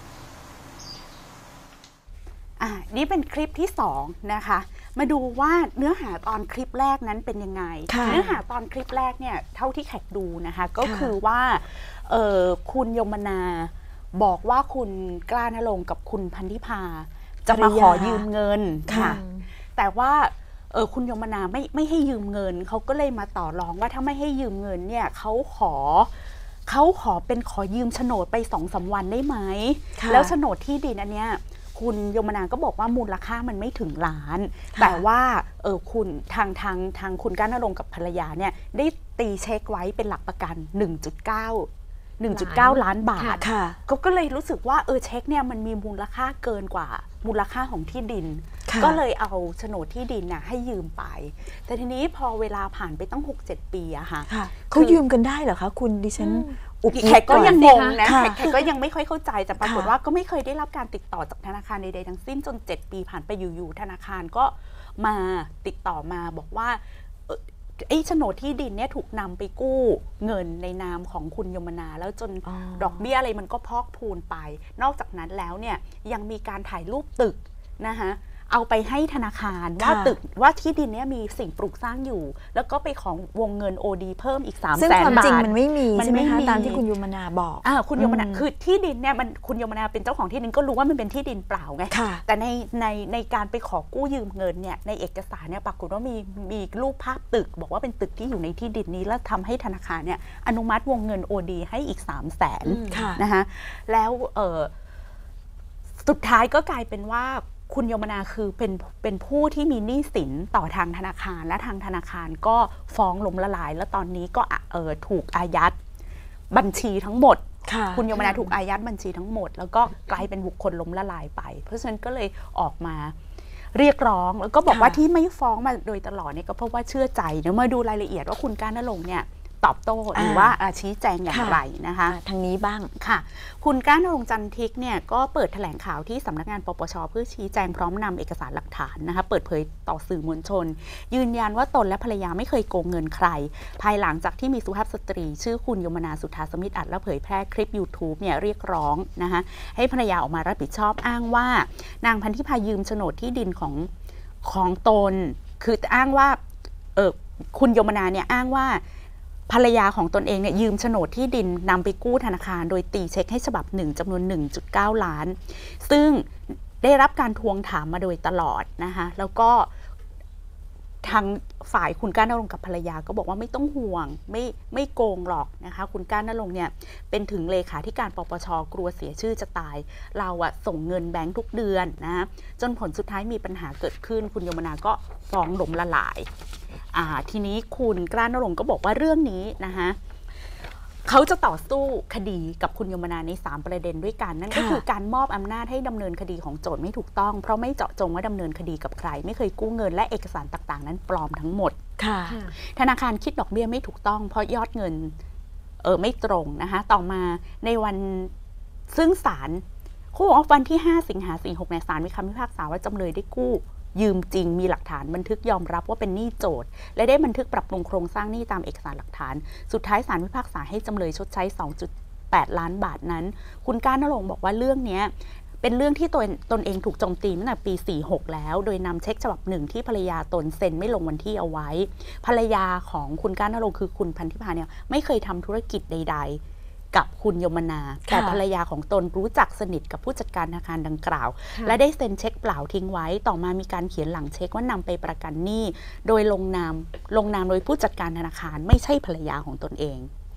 อ่านี่เป็นคลิปที่สองนะคะมาดูว่าเนื้อหาตอนคลิปแรกนั้นเป็นยังไงเนื้อหาตอนคลิปแรกเนี่ยเท่าที่แขกดูนะคะก็คือว่าเออคุณยมนาบอกว่าคุณกล้านรงค์กับคุณพันธิพาจะมาขอยืมเงินค่ะแต่ว่าเออคุณยมนาไม่ไม่ให้ยืมเงินเขาก็เลยมาต่อรองว่าถ้าไม่ให้ยืมเงินเนี่ยเขาขอเขาขอเป็นขอยืมโฉนดไปสองสามวันได้ไหมแล้วโฉนดที่ดินอันเนี้ยคุณยมนาก็บอกว่ามูลค่ามันไม่ถึงล้านแต่ว่าเออคุณทางทางทางคุณกล้านรงค์กับภรรยาเนี่ยได้ตีเช็คไว้เป็นหลักประกัน หนึ่งจุดเก้า หนึ่งจุดเก้า ล้านบาทเขาก็เลยรู้สึกว่าเออเช็คเนี่ยมันมีมูลค่าเกินกว่ามูลค่าของที่ดินก็เลยเอาโฉนดที่ดินน่ะให้ยืมไปแต่ทีนี้พอเวลาผ่านไปตั้ง หกเจ็ด ปีอะค่ะเขายืมกันได้เหรอคะคุณดิฉันแขกก็ยังงงนะแขกก็ยังไม่ค่อยเข้าใจแต่ปรากฏว่าก็ไม่เคยได้รับการติดต่อจากธนาคารใดๆทั้งสิ้นจนเจ็ดปีผ่านไปอยู่ๆธนาคารก็มาติดต่อมาบอกว่าไอ้โฉนดที่ดินเนี่ยถูกนำไปกู้เงินในนามของคุณยมนาแล้วจนดอกเบี้ยอะไรมันก็พอกพูนไปนอกจากนั้นแล้วเนี่ยยังมีการถ่ายรูปตึกนะคะเอาไปให้ธนาคารว่าตึกว่าที่ดินนี้มีสิ่งปลูกสร้างอยู่แล้วก็ไปของวงเงิน โอ ดี เพิ่มอีก สามแสน บาทซึ่งความจริงมันไม่มีใช่ไหมคะตามที่คุณยมนาบอกอ่าคุณยมนาคือที่ดินเนี่ยมันคุณยมนาเป็นเจ้าของที่ดินก็รู้ว่ามันเป็นที่ดินเปล่าไงแต่ในในในการไปขอกู้ยืมเงินเนี่ยในเอกสารเนี่ยปรากฏว่ามีมีรูปภาพตึกบอกว่าเป็นตึกที่อยู่ในที่ดินนี้แล้วทำให้ธนาคารเนี่ยอนุมัติวงเงิน โอ ดี ให้อีก สามแสน นะคะแล้วเออสุดท้ายก็กลายเป็นว่าคุณยมนาคือเป็นเป็นผู้ที่มีหนี้สินต่อทางธนาคารและทางธนาคารก็ฟ้องล้มละลายแล้วตอนนี้ก็เออถูกอายัดบัญชีทั้งหมดคุณยมนาถูกอายัดบัญชีทั้งหมดแล้วก็กลายเป็นบุคคลล้มละลายไปเพราะฉะนั้นก็เลยออกมาเรียกร้องแล้วก็บอกว่าที่ไม่ฟ้องมาโดยตลอดเนี่ยก็เพราะว่าเชื่อใจเดี๋ยวมาดูรายละเอียดว่าคุณกล้านรงค์เนี่ยตอบโต้หรือว่าชี้แจงอย่างไรนะคะทางนี้บ้างค่ะคุณกล้านรงค์จันทิกเนี่ยก็เปิดแถลงข่าวที่สำนักงานปปชเพื่อชี้แจงพร้อมนำเอกสารหลักฐานนะคะเปิดเผยต่อสื่อมวลชนยืนยันว่าตนและภรรยาไม่เคยโกงเงินใครภายหลังจากที่มีสุภาพสตรีชื่อคุณยมนาสุทธาสมิทธิ์อัดและเผยแพร่คลิป YouTube เนี่ยเรียกร้องนะคะให้ภรรยาออกมารับผิดชอบอ้างว่านางพันธิพายืมโฉนดที่ดินของของตนคืออ้างว่าเออคุณยมนาเนี่ยอ้างว่าภรรยาของตนเองเนี่ยยืมโฉนดที่ดินนำไปกู้ธนาคารโดยตีเช็คให้ฉบับหนึ่งจำนวน หนึ่งจุดเก้า ล้านซึ่งได้รับการทวงถามมาโดยตลอดนะคะแล้วก็ทางฝ่ายคุณกล้านรงค์กับภรรยาก็บอกว่าไม่ต้องห่วงไม่ไม่โกงหรอกนะคะคุณกล้านรงค์เนี่ยเป็นถึงเลขาธิการปปชกลัวเสียชื่อจะตายเราอะส่งเงินแบงค์ทุกเดือนนะจนผลสุดท้ายมีปัญหาเกิดขึ้นคุณยมนาก็ฟ้องล้มละลายอ่าทีนี้คุณกล้านรงค์ก็บอกว่าเรื่องนี้นะคะเขาจะต่อสู้คดีกับคุณยมนาในสามประเด็นด้วยกันนั่นก็คือการมอบอำนาจให้ดำเนินคดีของโจทย์ไม่ถูกต้องเพราะไม่เจาะจงว่าดำเนินคดีกับใครไม่เคยกู้เงินและเอกสารต่างๆนั้นปลอมทั้งหมดธนาคารคิดดอกเบี้ยไม่ถูกต้องเพราะยอดเงินเออไม่ตรงนะคะต่อมาในวันซึ่งศาลเขาบอกว่าวันที่ห้าสิงหาคมสี่สิบหกในศาลมีคำพิพากษาว่าจำเลยได้กู้ยืมจริงมีหลักฐานบันทึกยอมรับว่าเป็นหนี้โจทย์และได้บันทึกปรับปรุงโครงสร้างหนี้ตามเอกสารหลักฐานสุดท้ายศาลพิพากษาให้จำเลยชดใช้ สองจุดแปด ล้านบาทนั้นคุณกล้านรงค์บอกว่าเรื่องนี้เป็นเรื่องที่ตนตนเองถูกโจมตีตั้งแต่ปีสี่สิบหกแล้วโดยนำเช็คฉบับหนึ่งที่ภรรยาตนเซ็นไม่ลงวันที่เอาไว้ภรรยาของคุณกล้านรงค์คือคุณพันธิพาเนี่ยไม่เคยทำธุรกิจใดๆกับคุณยมนาแต่ภรรยาของตนรู้จักสนิทกับผู้จัดการธนาคารดังกล่าวและได้เซ็นเช็คเปล่าทิ้งไว้ต่อมามีการเขียนหลังเช็คว่านำไปประกันหนี้โดยลงนามลงนามโดยผู้จัดการธนาคารไม่ใช่ภรรยาของตนเอง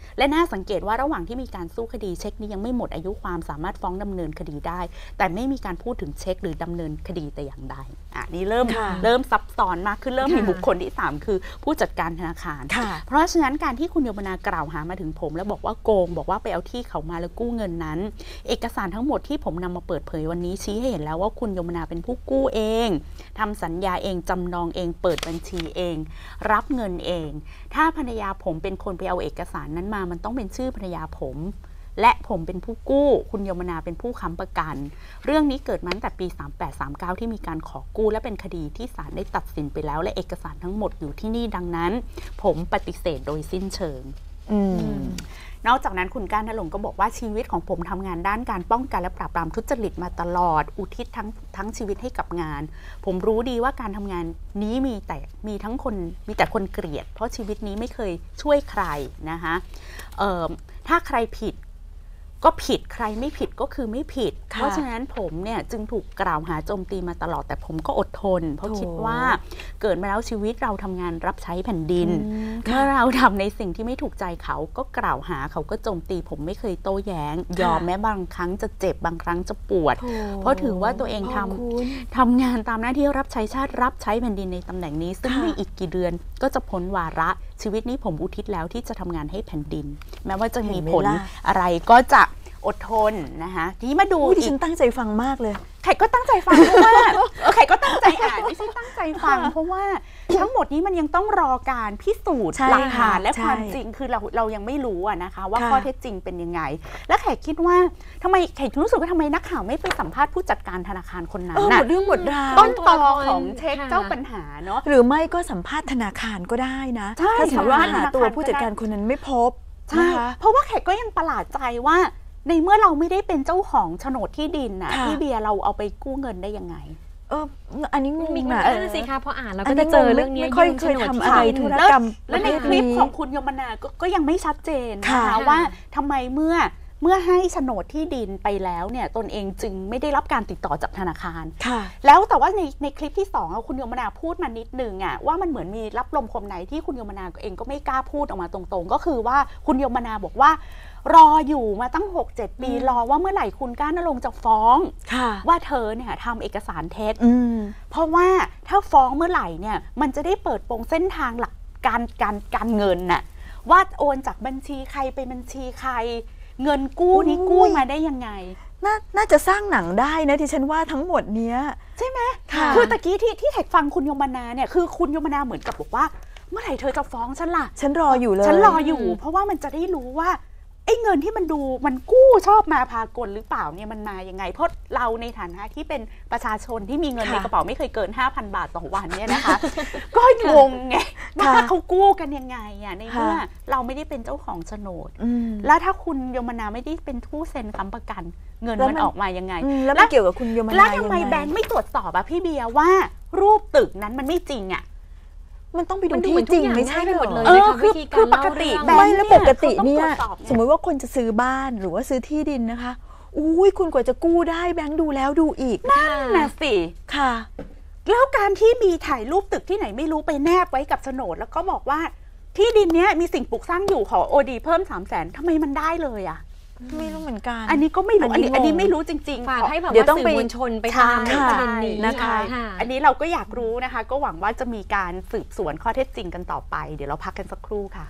และน่าสังเกตว่าระหว่างที่มีการสู้คดีเช็คนี้ยังไม่หมดอายุความสามารถฟ้องดำเนินคดีได้แต่ไม่มีการพูดถึงเช็คหรือดำเนินคดีแต่อย่างใดอ่ะนี่เริ่มเริ่มซับซ้อนมากขึ้นเริ่มมีบุคคลที่สามคือผู้จัดการธนาคารเพราะฉะนั้นการที่คุณโยมนากล่าวหามาถึงผมแล้วบอกว่าโกงบอกว่าไปเอาที่เขามาแล้วกู้เงินนั้นเอกสารทั้งหมดที่ผมนำมาเปิดเผยวันนี้ชี้ให้เห็นแล้วว่าคุณโยมนาเป็นผู้กู้เองทำสัญญาเองจำนองเองเปิดบัญชีเองรับเงินเองถ้าภรรยาผมเป็นคนไปเอาเอกสารนั้นมามันต้องเป็นชื่อภรรยาผมและผมเป็นผู้กู้คุณโยมนาเป็นผู้ค้ำประกันเรื่องนี้เกิดมาตั้งแต่ปีสามแปด สามเก้าที่มีการขอกู้และเป็นคดีที่ศาลได้ตัดสินไปแล้วและเอกสารทั้งหมดอยู่ที่นี่ดังนั้นผมปฏิเสธโดยสิ้นเชิงนอกจากนั้นคุณก้านณรงค์ก็บอกว่าชีวิตของผมทำงานด้านการป้องกันและปราบปรามทุจริตมาตลอดอุทิศทั้งทั้งชีวิตให้กับงานผมรู้ดีว่าการทำงานนี้มีแต่มีทั้งคนมีแต่คนเกลียดเพราะชีวิตนี้ไม่เคยช่วยใครนะคะเอ่อถ้าใครผิดก็ผิดใครไม่ผิดก็คือไม่ผิดเพราะฉะนั้นผมเนี่ยจึงถูกกล่าวหาโจมตีมาตลอดแต่ผมก็อดทนเพราะคิดว่าเกิดมาแล้วชีวิตเราทำงานรับใช้แผ่นดินเมื่อเราทำในสิ่งที่ไม่ถูกใจเขาก็กล่าวหาเขาก็โจมตีผมไม่เคยโต้แย้งยอมแม้บางครั้งจะเจ็บบางครั้งจะปวดเพราะถือว่าตัวเองทำทำงานตามหน้าที่รับใช้ชาติรับใช้แผ่นดินในตำแหน่งนี้ซึ่งไม่อีกกี่เดือนก็จะพ้นวาระชีวิตนี้ผมอุทิศแล้วที่จะทำงานให้แผ่นดินแม้ว่าจะมีผลอะไรก็จะอดทนนะคะทีนี้มาดูอีกฉันตั้งใจฟังมากเลยใครก็ตั้งใจฟังเพราะว่าใครก็ตั้งใจอ่านไม่ใช่ตั้งใจฟังเพราะว่าทั้งหมดนี้มันยังต้องรอการพิสูจน์หลักฐานและความจริงคือเราเรายังไม่รู้อะนะคะว่าข้อเท็จจริงเป็นยังไงและแขกคิดว่าทำไมแขกรู้สึกว่าทำไมนักข่าวไม่ไปสัมภาษณ์ผู้จัดการธนาคารคนนั้นหมดเรื่องหมดราวต้นตอของเช็คเจ้าปัญหาเนาะหรือไม่ก็สัมภาษณ์ธนาคารก็ได้นะถ้าสมมติว่าหาตัวผู้จัดการคนนั้นไม่พบใช่เพราะว่าแขกก็ยังประหลาดใจว่าในเมื่อเราไม่ได้เป็นเจ้าของโฉนดที่ดินน่ะพี่เบียร์เราเอาไปกู้เงินได้ยังไงเอออันนี้งงมีคนอ่านสิคะพออ่านเราก็จะเจอเรื่องนี้ไม่ค่อยเคยทำอะไรธุรกรรมและในคลิปของคุณยมนาก็ยังไม่ชัดเจนนะคะว่าทำไมเมื่อเมื่อให้โฉนดที่ดินไปแล้วเนี่ยตนเองจึงไม่ได้รับการติดต่อจากธนาคารแล้วแต่ว่าในในคลิปที่สองคุณยมนาพูดมานิดนึงอ่ะว่ามันเหมือนมีรับลมคมในที่คุณยมนาเองก็ไม่กล้าพูดออกมาตรงๆก็คือว่าคุณยมนาบอกว่ารออยู่มาตั้ง หกเจ็ด ปีรอว่าเมื่อไหร่คุณก้านณรงค์จะฟ้องว่าเธอเนี่ยทำเอกสารเท็จเพราะว่าถ้าฟ้องเมื่อไหร่เนี่ยมันจะได้เปิดโปงเส้นทางหลักการการการเงินน่ะว่าโอนจากบัญชีใครไปบัญชีใครเงินกู้นี้กู้มาได้ยังไงน่าน่าจะสร้างหนังได้นะที่ฉันว่าทั้งหมดเนี้ยใช่ไหมคือตะกี้ที่ที่แท็กฟังคุณยมนาเนี่ยคือคุณยมนาเหมือนกับบอกว่าเมื่อไหร่เธอจะฟ้องฉันล่ะฉันรออยู่เลยฉันรออยู่เพราะว่ามันจะได้รู้ว่าไอ้เงินที่มันดูมันกู้ชอบมาพากลหรือเปล่าเนี่ยมันมายังไงเพราะเราในฐานะที่เป็นประชาชนที่มีเงินในกระเป๋าไม่เคยเกิน ห้าพัน บาทต่อวันเนี่ยนะคะก็งงไงว่าเขากู้กันยังไงอ่ะในเมื่อเราไม่ได้เป็นเจ้าของโฉนดแล้วถ้าคุณยมนาไม่ได้เป็นผู้เซ็นค้ำประกันเงินมันออกมายังไงแล้วมันเกี่ยวกับคุณยมนาแล้วทำไมแบงค์ไม่ตรวจสอบอะพี่เบียร์ว่ารูปตึกนั้นมันไม่จริงอะมันต้องไปดูที่จริงไม่ใช่หมดเลยคือคือปกติไม่แล้วปกติเนี่ยสมมติว่าคนจะซื้อบ้านหรือว่าซื้อที่ดินนะคะอุ้ยคุณกว่าจะกู้ได้แบงค์ดูแล้วดูอีกนั่นน่ะสิค่ะแล้วการที่มีถ่ายรูปตึกที่ไหนไม่รู้ไปแนบไว้กับโฉนดแล้วก็บอกว่าที่ดินเนี้ยมีสิ่งปลูกสร้างอยู่ขอ โอ ดี เพิ่ม สามแสน ทำไมมันได้เลยอะไม่รู้เหมือนกันอันนี้ก็ไม่รู้อันนี้อันนี้ไม่รู้จริงๆฝากให้แบบว่าสื่อมวลชนไปตามประเด็นนี้นะคะอันนี้เราก็อยากรู้นะคะก็หวังว่าจะมีการสืบสวนข้อเท็จจริงกันต่อไปเดี๋ยวเราพักกันสักครู่ค่ะ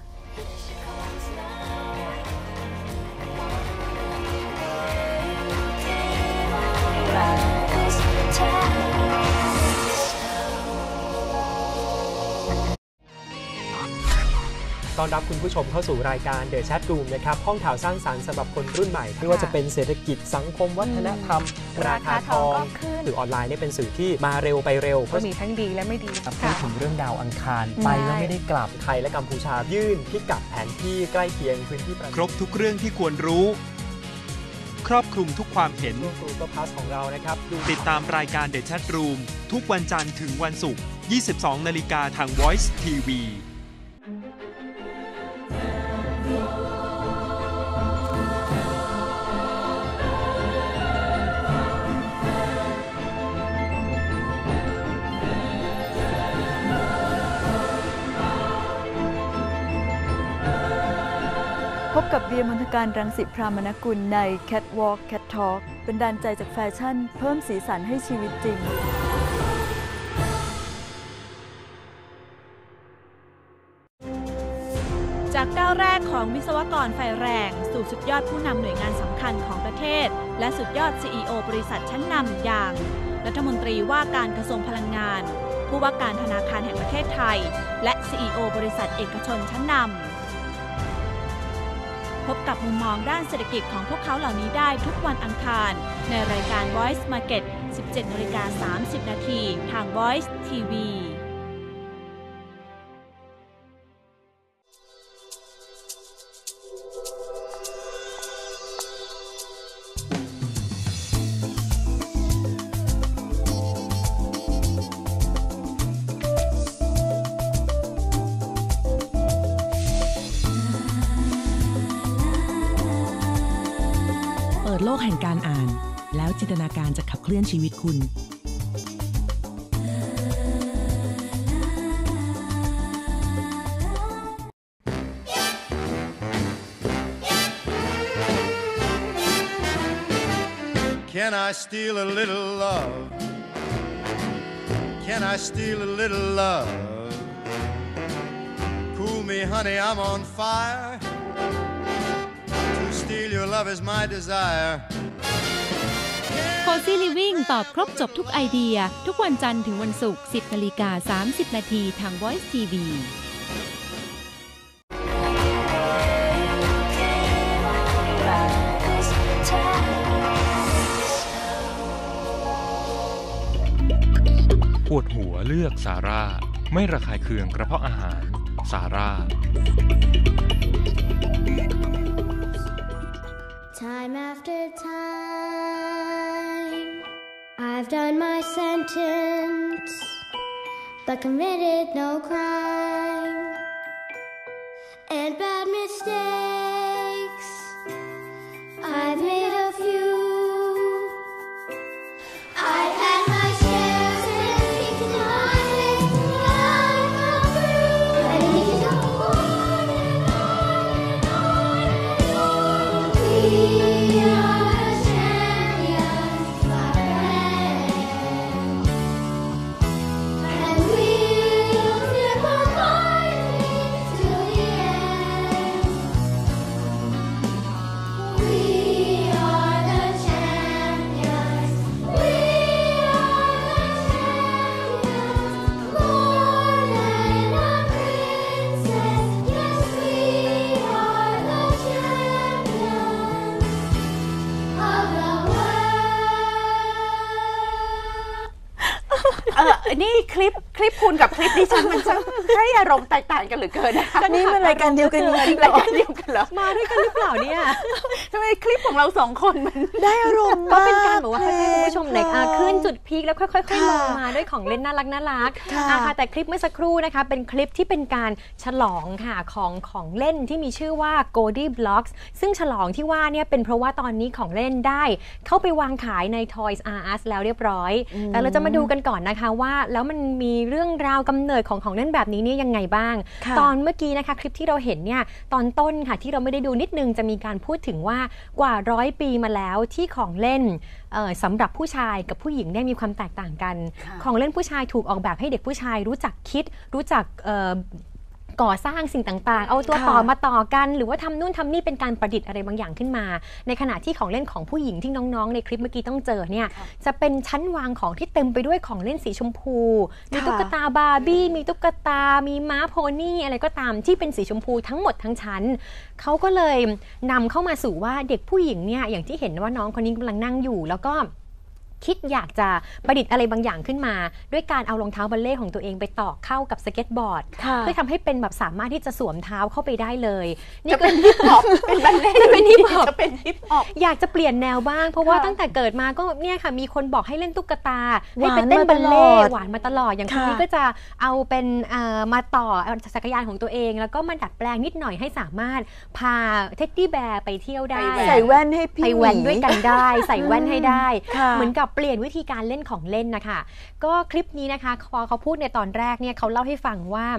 ต้อนรับคุณผู้ชมเข้าสู่รายการ The Chat Room นะครับห้องข่าวสร้างสรรค์สำหรับคนรุ่นใหม่ไม่ว่าจะเป็นเศรษฐกิจสังคมวัฒนธรรมราคาทองสื่อออนไลน์นี่เป็นสื่อที่มาเร็วไปเร็วก็มีทั้งดีและไม่ดีพูดถึงเรื่องดาวอังคารไปแล้วไม่ได้กลับไทยและกัมพูชายื่นพิกัดแผนที่ใกล้เคียงพื้นที่ครบทุกเรื่องที่ควรรู้ครอบคลุมทุกความเห็นกลุ่มพาสของเรานะครับติดตามรายการ The Chat Room ทุกวันจันทร์ถึงวันศุกร์ ยี่สิบสอง นาฬิกาทาง Voice ที วีพบกับเบียร์มนทการรังสิพรามนกุลใน Catwalk Cat Talk เป็นดานใจจากแฟชั่นเพิ่มสีสันให้ชีวิตจริงจากก้าวแรกของวิศวกรไฟแรงสู่สุดยอดผู้นำหน่วยงานสำคัญของประเทศและสุดยอด ซี อี โอ บริษัทชั้นนำอย่างรัฐมนตรีว่าการกระทรวงพลังงานผู้ว่าการธนาคารแห่งประเทศไทยและ ซี อี โอ บริษัทเอกชนชั้นนำพบกับมุมมองด้านเศรษฐกิจของพวกเขาเหล่านี้ได้ทุกวันอังคารในรายการ Voice Market สิบเจ็ดนาฬิกาสามสิบนาทีทาง Voice ที วีเปิดโลกแห่งการอ่านแล้วจินตนาการจะขับเคลื่อนชีวิตคุณ Can I steal a little love? Can I steal a little love? Cool me, honey, I'm on fire.To steal your love is my desire. Cozy Living ตอบครบจบทุกไอเดียทุกวันจันทร์ถึงวันศุกร์ สิบนาฬิกาสามสิบนาทีทาง Voice ที วีปวดหัวเลือกซาร่าไม่ระคายเคืองกระเพาะอาหารซาร่า Time after time, I've done my sentence, but committed no crime. And bad mistakes, I've made a few. I've had my shares and peaks and highs, I've gone through. And it can go on and on and on and on. We are the champions, my friend, and we'll keep on fighting till the end. We are the champions, we are the champions, more than a princess. Yes, we are the champions of the world. เออนี่คลิปคลิปคุณกับคลิปดิฉันมันจะให้อารมณ์แตกต่างกันเหลือเกินนะคะนี่มันรายการเดียวกันจริงๆรายการเดียวกันเหรอมาด้วยกันหรือเปล่าเนี่ยทำไมคลิปของเราสองคนมันได้อารมณ์ก็มากเป็นการบอกว่าให้คุณผู้ชมเนี่ยค่ะขึ้นจุดพีคแล้วค่อยๆค่ะลงมาด้วยของเล่นน่ารักน่ารักค่ะอ่ะค่ะแต่คลิปเมื่อสักครู่นะคะเป็นคลิปที่เป็นการฉลองค่ะของของเล่นที่มีชื่อว่า Goldie Blocks ซึ่งฉลองที่ว่าเนี่ยเป็นเพราะว่าตอนนี้ของเล่นได้เข้าไปวางขายใน Toys R Us แล้วเรียบร้อย แต่เราจะมาดูกันก่อนนะคะว่าแล้วมันมีเรื่องราวกำเนิดของของเล่นแบบนี้เนี่ยยังไงบ้างค่ะตอนเมื่อกี้นะคะคลิปที่เราเห็นเนี่ยตอนต้นค่ะที่เราไม่ได้ดูนิดนึงจะมีการพูดถึงว่ากว่าร้อยปีมาแล้วที่ของเล่นเอ่อสำหรับผู้ชายกับผู้หญิงเนี่ยมีความแตกต่างกัน ของเล่นผู้ชายถูกออกแบบให้เด็กผู้ชายรู้จักคิดรู้จักเอ่อก่อสร้างสิ่งต่างๆเอาตัวต่อมาต่อกันหรือว่าทำนู่นทำนี่เป็นการประดิษฐ์อะไรบางอย่างขึ้นมาในขณะที่ของเล่นของผู้หญิงที่น้องๆในคลิปเมื่อกี้ต้องเจอเนี่ยจะเป็นชั้นวางของที่เต็มไปด้วยของเล่นสีชมพูมีตุ๊กตาบาร์บี้มีตุ๊กตามีม้าโพนี่อะไรก็ตามที่เป็นสีชมพูทั้งหมดทั้งชั้นเขาก็เลยนำเข้ามาสู่ว่าเด็กผู้หญิงเนี่ยอย่างที่เห็นว่าน้องคนนี้กำลังนั่งอยู่แล้วก็คิดอยากจะประดิษฐ์อะไรบางอย่างขึ้นมาด้วยการเอารองเท้าบัลเล่ของตัวเองไปตอกเข้ากับสเก็ตบอร์ดเพื่อทำให้เป็นแบบสามารถที่จะสวมเท้าเข้าไปได้เลยนี่ก็เป็นฮิปฮอปเป็นบัลเล่จะเป็นฮิปฮอปจะเป็นฮิปฮอปอยากจะเปลี่ยนแนวบ้างเพราะว่าตั้งแต่เกิดมาก็เนี่ยค่ะมีคนบอกให้เล่นตุ๊กตาให้ไปเต้นบัลเล่หวานมาตลอดอย่างคนนี้ก็จะเอาเป็นมาต่อจักรยานของตัวเองแล้วก็มาดัดแปลงนิดหน่อยให้สามารถพาเท็ดดี้แบร์ไปเที่ยวได้ใส่แว่นให้พี่ไปแว้นด้วยกันได้ใส่แว่นให้ได้เหมือนกับเปลี่ยนวิธีการเล่นของเล่นนะคะก็คลิปนี้นะคะพอเขาพูดในตอนแรกเนี่ยเขาเล่าให้ฟังว่า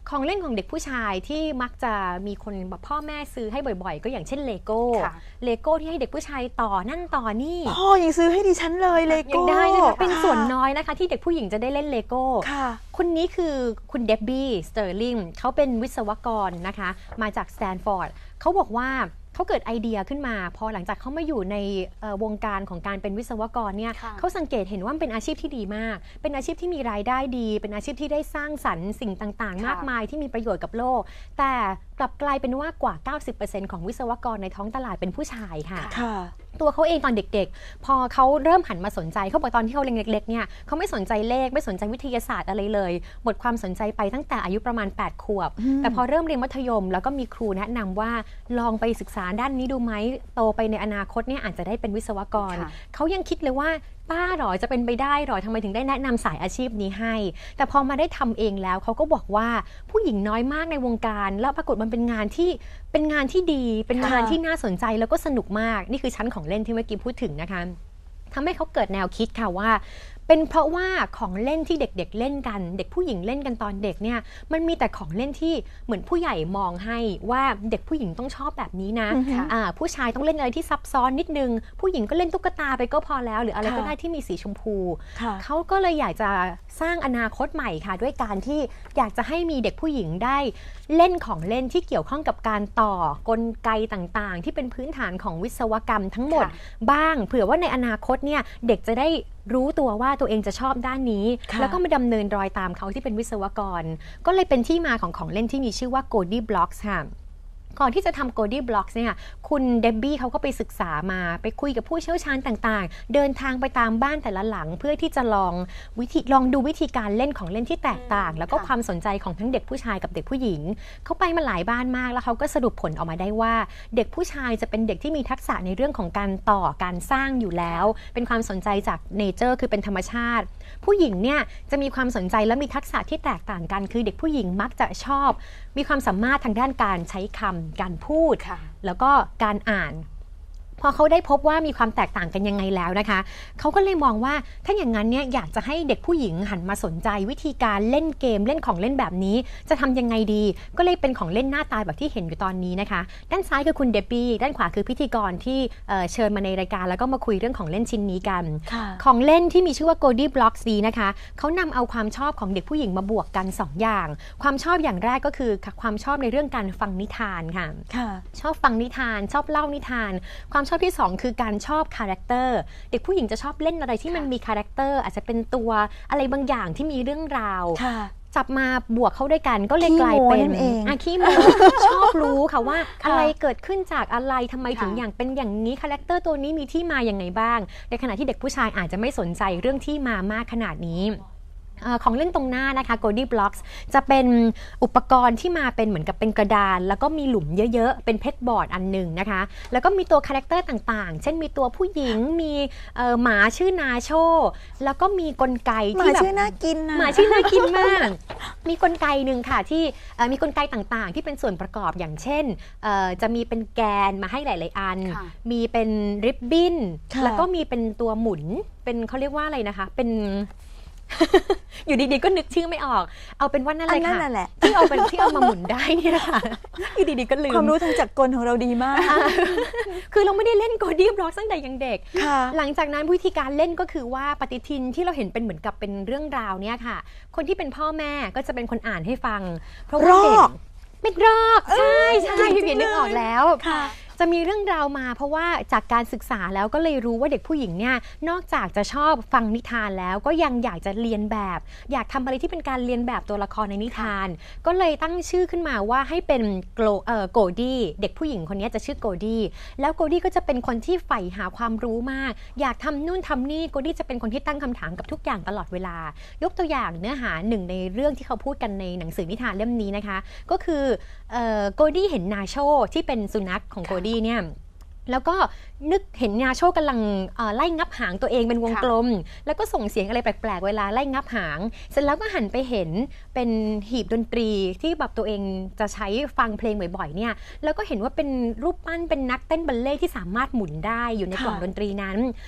ของเล่นของเด็กผู้ชายที่มักจะมีคนแบบพ่อแม่ซื้อให้บ่อยๆ ก็อย่างเช่นเลโก้เลโก้ที่ให้เด็กผู้ชายต่อนั่นต่อนี่พ่อยังซื้อให้ดิฉันเลยเลโก้ยังได้นะคะเป็นส่วนน้อยนะคะที่เด็กผู้หญิงจะได้เล่นเลโก้คนนี้คือคุณเดบบี้สเตอร์ลิงเขาเป็นวิศวกรนะคะมาจากสแตนฟอร์ดเขาบอกว่าเขาเกิดไอเดียขึ้นมาพอหลังจากเขามาอยู่ในวงการของการเป็นวิศวกรเนี่ยเขาสังเกตเห็นว่ามันเป็นอาชีพที่ดีมากเป็นอาชีพที่มีรายได้ดีเป็นอาชีพที่ได้สร้างสรรค์สิ่งต่างๆมากมายที่มีประโยชน์กับโลกแต่กลับกลายเป็นว่ากว่า เก้าสิบเปอร์เซ็นต์ ของวิศวกรในท้องตลาดเป็นผู้ชายค่ะตัวเขาเองตอนเด็กๆพอเขาเริ่มหันมาสนใจเขาบอกตอนที่เขาเล็กๆเนี่ยเขาไม่สนใจเลขไม่สนใจวิทยาศาสตร์อะไรเลยหมดความสนใจไปตั้งแต่อายุประมาณแปดขวบแต่พอเริ่มเรียนมัธยมแล้วก็มีครูแนะนำว่าลองไปศึกษาด้านนี้ดูไหมโตไปในอนาคตเนี่ยอาจจะได้เป็นวิศวกรเขายังคิดเลยว่าป้าหรอจะเป็นไปได้หรอทำไมถึงได้แนะนำสายอาชีพนี้ให้แต่พอมาได้ทำเองแล้วเขาก็บอกว่าผู้หญิงน้อยมากในวงการแล้วปรากฏมันเป็นงานที่เป็นงานที่ดีเป็นงานที่น่าสนใจแล้วก็สนุกมากนี่คือชั้นของเล่นที่เมื่อกี้พูดถึงนะคะทำให้เขาเกิดแนวคิดค่ะว่าเป็นเพราะว่าของเล่นที่เด็กๆ เ, เล่นกันเด็กผู้หญิงเล่นกันตอนเด็กเนี่ยมันมีแต่ของเล่นที่เหมือนผู้ใหญ่มองให้ว่าเด็กผู้หญิงต้องชอบแบบนี้นะอ่าผู้ชายต้องเล่นอะไรที่ซับซ้อนนิดนึงผู้หญิงก็เล่นตุ๊กตาไปก็พอแล้วหรืออะไรก็ได้ที่มีสีชมพูเขาก็เลยอยากจะสร้างอนาคตใหม่ค่ะด้วยการที่อยากจะให้มีเด็กผู้หญิงได้เล่นของเล่นที่เกี่ยวข้องกับการต่อกลไกต่างๆที่เป็นพื้นฐานของวิศวกรรมทั้งหมดบ้างเผื่อว่าในอนาคตเนี่ยเด็กจะได้รู้ตัวว่าตัวเองจะชอบด้านนี้แล้วก็มาดำเนินรอยตามเขาที่เป็นวิศวกรก็เลยเป็นที่มาของของเล่นที่มีชื่อว่า Goldie Blocks ค่ะก่อนที่จะทำ Goldie Blocks เนี่ยคุณเดบบี้เขาก็ไปศึกษามาไปคุยกับผู้เชี่ยวชาญต่างๆเดินทางไปตามบ้านแต่ละหลังเพื่อที่จะลองวิธีลองดูวิธีการเล่นของเล่นที่แตกต่างแล้วก็ความสนใจของทั้งเด็กผู้ชายกับเด็กผู้หญิงเขาไปมาหลายบ้านมากแล้วเขาก็สรุปผลออกมาได้ว่าเด็กผู้ชายจะเป็นเด็กที่มีทักษะในเรื่องของการต่อการสร้างอยู่แล้วเป็นความสนใจจากเนเจอร์คือเป็นธรรมชาติผู้หญิงเนี่ยจะมีความสนใจและมีทักษะที่แตกต่างกันคือเด็กผู้หญิงมักจะชอบมีความสามารถทางด้านการใช้คำการพูดแล้วก็การอ่านพอเขาได้พบว่ามีความแตกต่างกันยังไงแล้วนะคะเขาก็เลยมองว่าถ้าอย่างนั้นเนี่ยอยากจะให้เด็กผู้หญิงหันมาสนใจวิธีการเล่นเกมเล่นของเล่นแบบนี้จะทำยังไงดีก็เลยเป็นของเล่นหน้าตาแบบที่เห็นอยู่ตอนนี้นะคะด้านซ้ายคือคุณเดบบี้ด้านขวาคือพิธีกรที่เชิญมาในรายการแล้วก็มาคุยเรื่องของเล่นชิ้นนี้กันของเล่นที่มีชื่อว่า Goldie Blocks ดีนะคะเขานำเอาความชอบของเด็กผู้หญิงมาบวกกันสองอย่างความชอบอย่างแรกก็คือความชอบในเรื่องการฟังนิทานค่ะชอบฟังนิทานชอบเล่านิทานความชอบที่สองคือการชอบคาแรคเตอร์เด็กผู้หญิงจะชอบเล่นอะไรที่มันมีคาแรคเตอร์อาจจะเป็นตัวอะไรบางอย่างที่มีเรื่องราวจับมาบวกเข้าด้วยกันก็เลยกลายเป็นอาขี้โมชอบรู้ค่ะว่าอะไรเกิดขึ้นจากอะไรทำไมถึงอย่างเป็นอย่างนี้คาแรคเตอร์ตัวนี้มีที่มาอย่างไงบ้างในขณะที่เด็กผู้ชายอาจจะไม่สนใจเรื่องที่มามากขนาดนี้ของเล่นตรงหน้านะคะ Goldie Blocks จะเป็นอุปกรณ์ที่มาเป็นเหมือนกับเป็นกระดานแล้วก็มีหลุมเยอะๆเป็นเพชรบอร์ดอันหนึ่งนะคะแล้วก็มีตัวคาแรคเตอร์ต่างๆเช่นมีตัวผู้หญิงมีหมาชื่อนาโชแล้วก็มีกลไกที่แบบหมาชื่อน่ากินนะหมาชื่อน่ากินมากมีกลไกหนึ่งค่ะที่มีกลไกต่างๆที่เป็นส่วนประกอบอย่างเช่นจะมีเป็นแกนมาให้หลายๆอันมีเป็นริบบิ้นแล้วก็มีเป็นตัวหมุนเป็นเขาเรียกว่าอะไรนะคะเป็นอยู่ดีๆก็นึกชื่อไม่ออกเอาเป็นว่านั่นเลยค่ะที่เอาเป็นที่เอามาหมุนได้นี่นะคะอยู่ดีๆก็ลืมความรู้ทางจักรกลของเราดีมากคือเราไม่ได้เล่น Goldie Blocks ตั้งแต่ยังเด็กหลังจากนั้นวิธีการเล่นก็คือว่าปฏิทินที่เราเห็นเป็นเหมือนกับเป็นเรื่องราวเนี่ยค่ะคนที่เป็นพ่อแม่ก็จะเป็นคนอ่านให้ฟังเพราะว่าเด็กเป็นรอกใช่ใช่พี่เบียร์นึกออกแล้วจะมีเรื่องราวมาเพราะว่าจากการศึกษาแล้วก็เลยรู้ว่าเด็กผู้หญิงเนี่ยนอกจากจะชอบฟังนิทานแล้วก็ยังอยากจะเรียนแบบอยากทำอะไรที่เป็นการเรียนแบบตัวละครในนิทานก็เลยตั้งชื่อขึ้นมาว่าให้เป็นโกลเอ่อโกลดี้เด็กผู้หญิงคนนี้จะชื่อโกลดี้แล้วโกลดี้ก็จะเป็นคนที่ใฝ่หาความรู้มากอยากทำนู่นทำนี่โกลดี้จะเป็นคนที่ตั้งคำถามกับทุกอย่างตลอดเวลายกตัวอย่างเนื้อหาหนึ่งในเรื่องที่เขาพูดกันในหนังสือนิทานเล่มนี้นะคะก็คือโกลดี้เห็นนาโชที่เป็นสุนัขของโกลดี้เนี่ยแล้วก็นึกเห็นนาโชกำลังไล่งับหางตัวเองเป็นวงกลมแล้วก็ส่งเสียงอะไรแปลกๆเวลาไล่งับหางเสร็จแล้วก็หันไปเห็นเป็นหีบดนตรีที่แบบตัวเองจะใช้ฟังเพลงบ่อยๆเนี่ยแล้วก็เห็นว่าเป็นรูปปั้นเป็นนักเต้นบัลเล่ที่สามารถหมุนได้อยู่ในกล่องดนตรีนั้นโก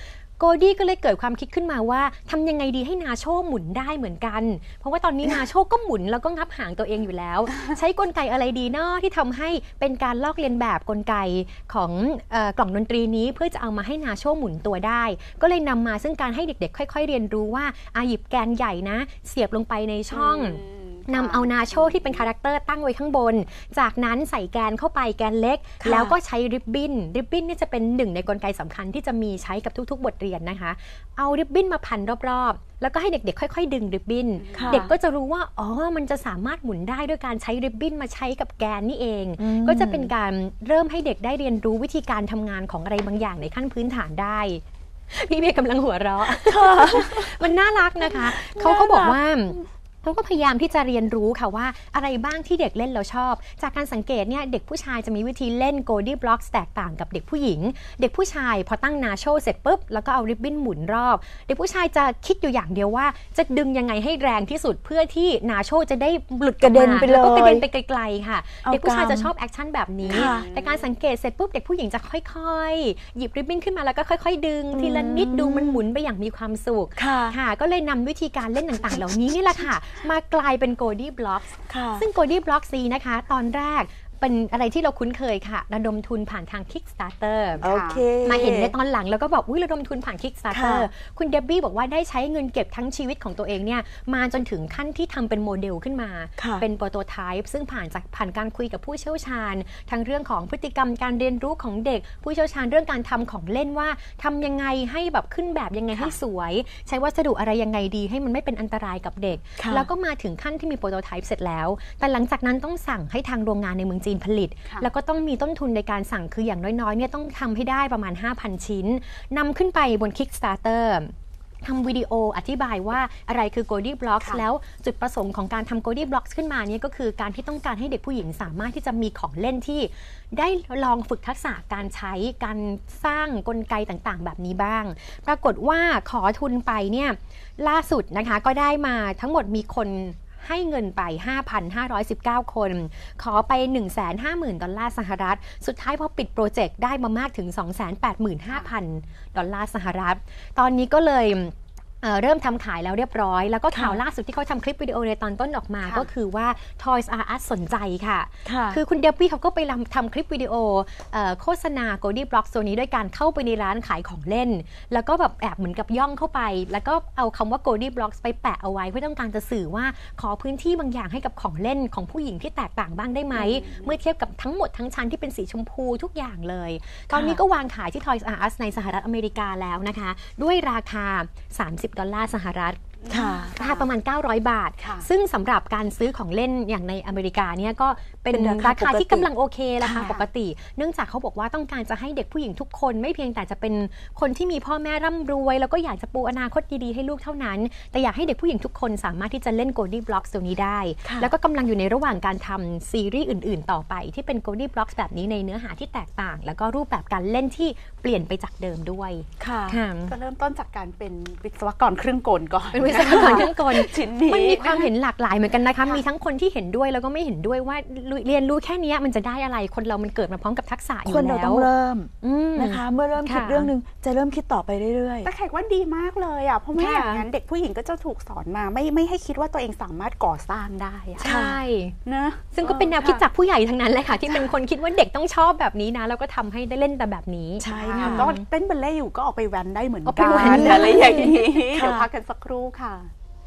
กดี้ก็เลยเกิดความคิดขึ้นมาว่าทำยังไงดีให้นาโชหมุนได้เหมือนกันเพราะว่าตอนนี้นาโชก็หมุนแล้วก็งับหางตัวเองอยู่แล้ว ใช้กลไกอะไรดีเนาะที่ทำให้เป็นการลอกเลียนแบบกลไกของเอ่อกล่องดนตรีนี้เพื่อจะเอามาให้นาโชหมุนตัวได้ก็เลยนำมาซึ่งการให้เด็กๆค่อยๆเรียนรู้ว่าอาหยิบแกนใหญ่นะเสียบลงไปในช่องนำเอานาโชที่เป็นคาแรคเตอร์ตั้งไว้ข้างบนจากนั้นใส่แกนเข้าไปแกนเล็กแล้วก็ใช้ริบบิ้นริบบิ้นนี่จะเป็นหนึ่งในกลไกสำคัญที่จะมีใช้กับทุกๆบทเรียนนะคะเอาริบบิ้นมาพันรอบๆแล้วก็ให้เด็กๆค่อยๆดึงริบบิ้นเด็กก็จะรู้ว่าอ๋อมันจะสามารถหมุนได้ด้วยการใช้ริบบิ้นมาใช้กับแกนนี่เองก็จะเป็นการเริ่มให้เด็กได้เรียนรู้วิธีการทำงานของอะไรบางอย่างในขั้นพื้นฐานได้พี่เมย์กำลังหัวเราะมันน่ารักนะคะเขาก็บอกว่าเขาก็พยายามที่จะเรียนรู้ค่ะว่าอะไรบ้างที่เด็กเล่นแล้วชอบจากการสังเกตเนี่ยเด็กผู้ชายจะมีวิธีเล่น Goldie Blocks แตกต่างกับเด็กผู้หญิงเด็กผู้ชายพอตั้งนาโชเสร็จปุ๊บแล้วก็เอาริบบิ้นหมุนรอบเด็กผู้ชายจะคิดอยู่อย่างเดียวว่าจะดึงยังไงให้แรงที่สุดเพื่อที่นาโชจะได้หลุดกระเด็นไปเลยแล้วก็กระเด็นไปไกลๆค่ะเอาเด็กผู้ชายกำจะชอบแอคชั่นแบบนี้แต่การสังเกตเสร็จปุ๊บเด็กผู้หญิงจะค่อยๆหยิบริบบิ้นขึ้นมาแล้วก็ค่อยๆดึงทีละนิดดูมันหมุนไปอย่างมีความสุขค่ะก็เลยนำวิธีการเล่นต่างๆเหล่านี้นี่แหละค่ะมากลายเป็นGoldie Blocks ซึ่ง Goldie Blocks นี้นะคะตอนแรกเป็นอะไรที่เราคุ้นเคยค่ะระดมทุนผ่านทาง Kickstarter โอเคมาเห็นในตอนหลังแล้วก็บอกอุ้ยระดมทุนผ่าน Kickstarter คุณเดบบี้บอกว่าได้ใช้เงินเก็บทั้งชีวิตของตัวเองเนี่ยมาจนถึงขั้นที่ทำเป็นโมเดลขึ้นมาเป็นโปรโตไทป์ซึ่งผ่านจากผ่านการคุยกับผู้เชี่ยวชาญทั้งเรื่องของพฤติกรรมการเรียนรู้ของเด็กผู้เชี่ยวชาญเรื่องการทำของเล่นว่าทำยังไงให้แบบขึ้นแบบยังไงให้สวยใช้วัสดุอะไรยังไงดีให้มันไม่เป็นอันตรายกับเด็กแล้วก็มาถึงขั้นที่มีโปรโตไทป์เสร็จแล้วแต่หลังจากนั้นต้องสั่งให้ทางโรงงานในเมืองจีนผลิตแล้วก็ต้องมีต้นทุนในการสั่งคืออย่างน้อยๆเนี่ยต้องทำให้ได้ประมาณ ห้าพัน ชิ้นนำขึ้นไปบน Kickstarter ทำวิดีโออธิบายว่าอะไรคือ Goldie Blocks แล้วจุดประสงค์ของการทำ Goldie Blocks ขึ้นมาเนี่ยก็คือการที่ต้องการให้เด็กผู้หญิงสามารถที่จะมีของเล่นที่ได้ลองฝึกทักษะการใช้การสร้างกลไกต่างๆแบบนี้บ้างปรากฏว่าขอทุนไปเนี่ยล่าสุดนะคะก็ได้มาทั้งหมดมีคนให้เงินไป ห้าพันห้าร้อยสิบเก้า คนขอไป หนึ่งแสนห้าหมื่น ดอลลาร์สหรัฐสุดท้ายพอปิดโปรเจกต์ได้มามากถึง สองแสนแปดหมื่นห้าพัน ดอลลาร์สหรัฐตอนนี้ก็เลยเอ่อเริ่มทำขายแล้วเรียบร้อยแล้วก็ข่าวล่าสุดที่เขาทำคลิปวิดีโอในตอนต้นออกมาก็คือว่า Toys R Us สนใจค่ะคือคุณเดบบี้เขาก็ไปทำคลิปวิดีโอเอ่อโฆษณา Goldie Blocks ตัวนี้ด้วยการเข้าไปในร้านขายของเล่นแล้วก็แบบแอบเหมือนกับย่องเข้าไปแล้วก็เอาคำว่า Goldie Blocks ไปแปะเอาไว้เพื่อต้องการจะสื่อว่าขอพื้นที่บางอย่างให้กับของเล่นของผู้หญิงที่แตกต่างบ้างได้ไหมเมื่อเทียบกับทั้งหมดทั้งชั้นที่เป็นสีชมพูทุกอย่างเลยตอนนี้ก็วางขายที่ Toys R Us ในสหรัฐอเมริกาแล้วนะคะด้วยราคาสามสิบดอลลาร์สหรัฐราคาประมาณเก้าร้อยบาทซึ่งสำหรับการซื้อของเล่นอย่างในอเมริกาเนี่ยก็เป็นราคาที่กำลังโอเคราคาปกติเนื่องจากเขาบอกว่าต้องการจะให้เด็กผู้หญิงทุกคนไม่เพียงแต่จะเป็นคนที่มีพ่อแม่ร่ำรวยแล้วก็อยากจะปูอนาคตดีๆให้ลูกเท่านั้นแต่อยากให้เด็กผู้หญิงทุกคนสามารถที่จะเล่น Goldie Blocks ตัวนี้ได้แล้วก็กำลังอยู่ในระหว่างการทำซีรีส์อื่นๆต่อไปที่เป็น Goldie Blocks แบบนี้ในเนื้อหาที่แตกต่างแล้วก็รูปแบบการเล่นที่เปลี่ยนไปจากเดิมด้วยก็เริ่มต้นจากการเป็นวิศวกรเครื่องกลก่อนเป็นวิศวกรเครื่องกลมันมีความเห็นหลากหลายเหมือนกันนะคะมีทั้งคนที่เห็นด้วยแล้วก็ไม่เห็นด้วยว่าเรียนรู้แค่นี้มันจะได้อะไรคนเรามันเกิดมาพร้อมกับทักษะอยู่แล้วคนเราต้องเริ่มนะคะเมื่อเริ่มคิดเรื่องนึงจะเริ่มคิดต่อไปเรื่อยๆแต่แขกว่าดีมากเลยอ่ะเพราะไม่อย่างนั้นเด็กผู้หญิงก็จะถูกสอนมาไม่ไม่ให้คิดว่าตัวเองสามารถก่อสร้างได้ใช่นะซึ่งก็เป็นแนวคิดจากผู้ใหญ่ทั้งนั้นเลยค่ะที่เป็นคนคิดว่าเด็กต้องชอบแบบนี้นะแล้วก็ทำให้ได้เล่นแต่แบบนี้ใช่ค่ะก็เต้นบัลเล่ต์อยู่ก็ออกไปแว้นได้เหมือนกันอะไรอย่างนี้เดี๋ยวพักกันสักครู่ค่ะ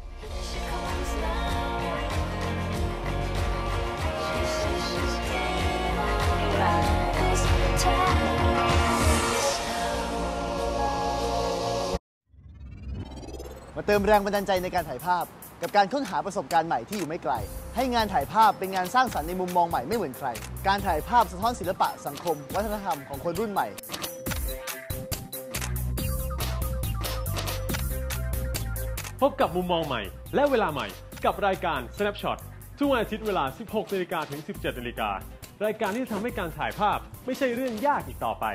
มาเติมแรงบันดาลใจในการถ่ายภาพกับการค้นหาประสบการณ์ใหม่ที่อยู่ไม่ไกลให้งานถ่ายภาพเป็นงานสร้างสรรค์ในมุมมองใหม่ไม่เหมือนใครการถ่ายภาพสะท้อนศิลปะสังคมวัฒนธรรมของคนรุ่นใหม่พบกับมุมมองใหม่และเวลาใหม่กับรายการ Snapshot ทุกวันอาทิตย์เวลา สิบหกนาฬิกา ถึง สิบเจ็ดนาฬิกา รายการที่จะทำให้การถ่ายภาพไม่ใช่เรื่องยากอีกต่อไป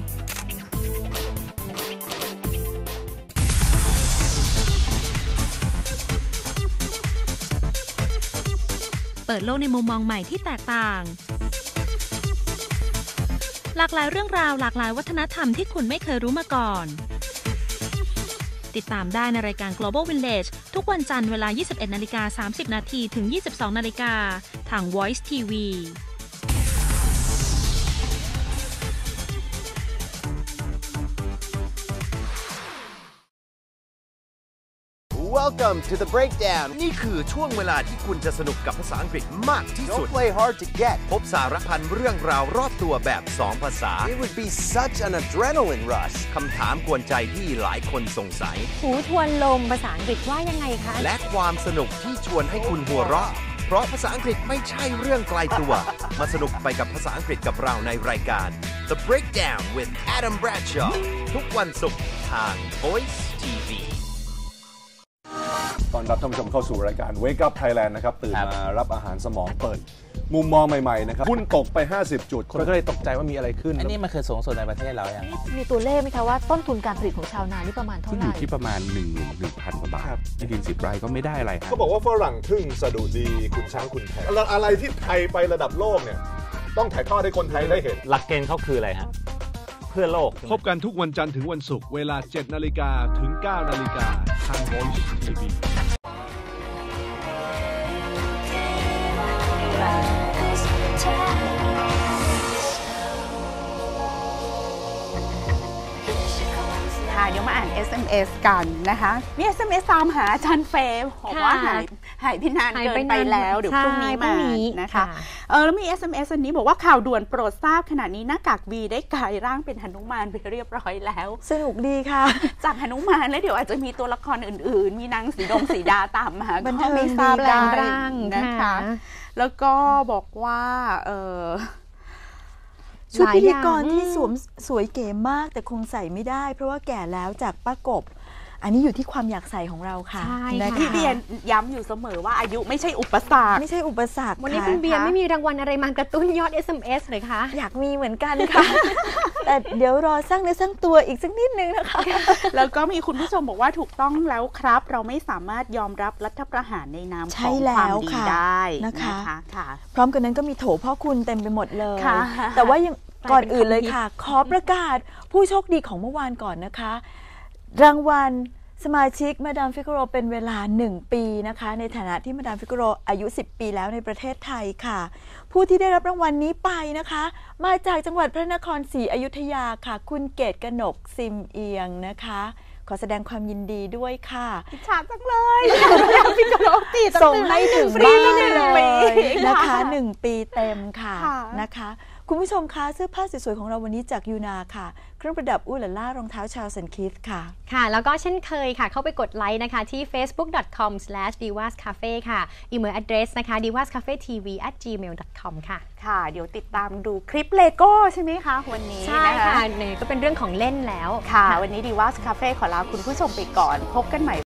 เปิดโลกในมุมมองใหม่ที่แตกต่าง หลากหลายเรื่องราวหลากหลายวัฒนธรรมที่คุณไม่เคยรู้มาก่อนติดตามได้ในรายการ Global Village ทุกวันจันทร์เวลา ยี่สิบเอ็ดนาฬิกาสามสิบนาทีถึง ยี่สิบสองนาฬิกาทาง Voice ที วี Welcome to the breakdown นี่คือช่วงเวลาที่คุณจะสนุกกับภาษาอังกฤษมากที่สุด Don't play hard to get พบสารพันเรื่องราวรอบตัวแบบสองภาษา It would be such an adrenaline rush คำถามกวนใจที่หลายคนสงสัยหูทวนลมภาษาอังกฤษว่ายังไงคะและความสนุกที่ชวนให้คุณหัวเราะเพราะภาษาอังกฤษไม่ใช่เรื่องไกลตัว มาสนุกไปกับภาษาอังกฤษกับเราในรายการ The Breakdown with Adam Bradshaw ทุกวันศุกร์ทาง Voice ที วีตอนรับท่านผู้ชมเข้าสู่รายการ Wake Up Thailand นะครับตื่นมารับอาหารสมองเปิดมุมมองใหม่ๆนะครับหุ้นตกไปห้าสิบจุดคนก็เลยตกใจว่ามีอะไรขึ้นอันนี้มันคือสูงสุดในประเทศเราอย่างมีตัวเลขไหมคะว่าต้นทุนการผลิตของชาวนานี่ประมาณเท่าไหร่อยู่ที่ประมาณ1 1 0 0 0 กว่าบาทที่ดินสิบไร่ก็ไม่ได้อะไรครับเขาบอกว่าฝรั่งทึ่งสะดุดีคุณช้างคุณแพะอะไรที่ไทยไประดับโลกเนี่ยต้องถ่ายทอดให้คนไทยได้เห็นหลักเกณฑ์เขาคืออะไรฮะเพื่อโลกพบกันทุกวันจันทร์ถึงวันศุกร์เวลา เจ็ดนาฬิกาถึง เก้านาฬิกาทาง Voice ที วีเดี๋ยวมาอ่าน เอส เอ็ม เอส กันนะคะมี เอส เอ็ม เอส ตามหาอาจารย์เฟย์บอกว่าหายหายไปนานเกินไปแล้วเดี๋ยวพรุ่งนี้มานะคะเออแล้วมี เอส เอ็ม เอส อันนี้บอกว่าข่าวด่วนโปรดทราบขณะนี้หน้ากากวีได้กลายร่างเป็นหนุมานไปเรียบร้อยแล้วสนุกดีค่ะจากหนุมานแล้วเดี๋ยวอาจจะมีตัวละครอื่นๆมีนางสีดงสีดาตามมาก็ไม่ทราบได้นะคะแล้วก็บอกว่าเออชุดพิธีกรที่สวมสวยเก๋มากแต่คงใส่ไม่ได้เพราะว่าแก่แล้วจากป้ากบอันนี้อยู่ที่ความอยากใส่ของเราค่ะใช่ที่เบียนย้ำอยู่เสมอว่าอายุไม่ใช่อุปสรรคไม่ใช่อุปสรรควันนี้คุณเบียนไม่มีรางวัลอะไรมากระตุ้นยอด เอส เอ็ม เอส เลยคะอยากมีเหมือนกันค่ะ แต่เดี๋ยวรอสร้างเนื้อสร้างตัวอีกสักนิดนึงนะคะแล้วก็มีคุณผู้ชมบอกว่าถูกต้องแล้วครับเราไม่สามารถยอมรับรัฐประหารในนามของความดีได้นะคะพร้อมกันนั้นก็มีโถพ่อคุณเต็มไปหมดเลยแต่ว่ายังก่อนอื่นเลยค่ะขอประกาศผู้โชคดีของเมื่อวานก่อนนะคะรางวัลสมาชิกมาดามฟิกโรเป็นเวลาหนึ่งปีนะคะในฐานะที่มาดามฟิกโรอายุสิบปีแล้วในประเทศไทยค่ะผู้ที่ได้รับรางวัลนี้ไปนะคะมาจากจังหวัดพระนครศรีอยุธยาค่ะคุณเกตกนกซิมเอียงนะคะขอแสดงความยินดีด้วยค่ะอิจฉาจังเลยพี่กนกตีส่งให้ถึงบ้านเลยนะคะหนึ่งปีเต็มค่ะนะคะคุณผู้ชมคะเสื้อผ้าสวยๆของเราวันนี้จากยูนาค่ะเครื่องประดับอู่หล่ารองเท้าชาวสันคิธค่ะค่ะแล้วก็เช่นเคยค่ะเข้าไปกดไลค์นะคะที่ เฟซบุ๊ก ดอท คอม สแลช ดี วาส คาเฟ่ ค่ะอีเมล แอดเดรส นะคะ ดี วาส คาเฟ่ ที วี แอท จีเมล ดอท คอม ค่ะค่ะเดี๋ยวติดตามดูคลิปเลโก้ใช่ไหมคะวันนี้ใช่ค่ะนี่ก็เป็นเรื่องของเล่นแล้วค่ะวันนี้ดีวาส คาเฟ่ขอลาคุณผู้ชมไปก่อนพบกันใหม่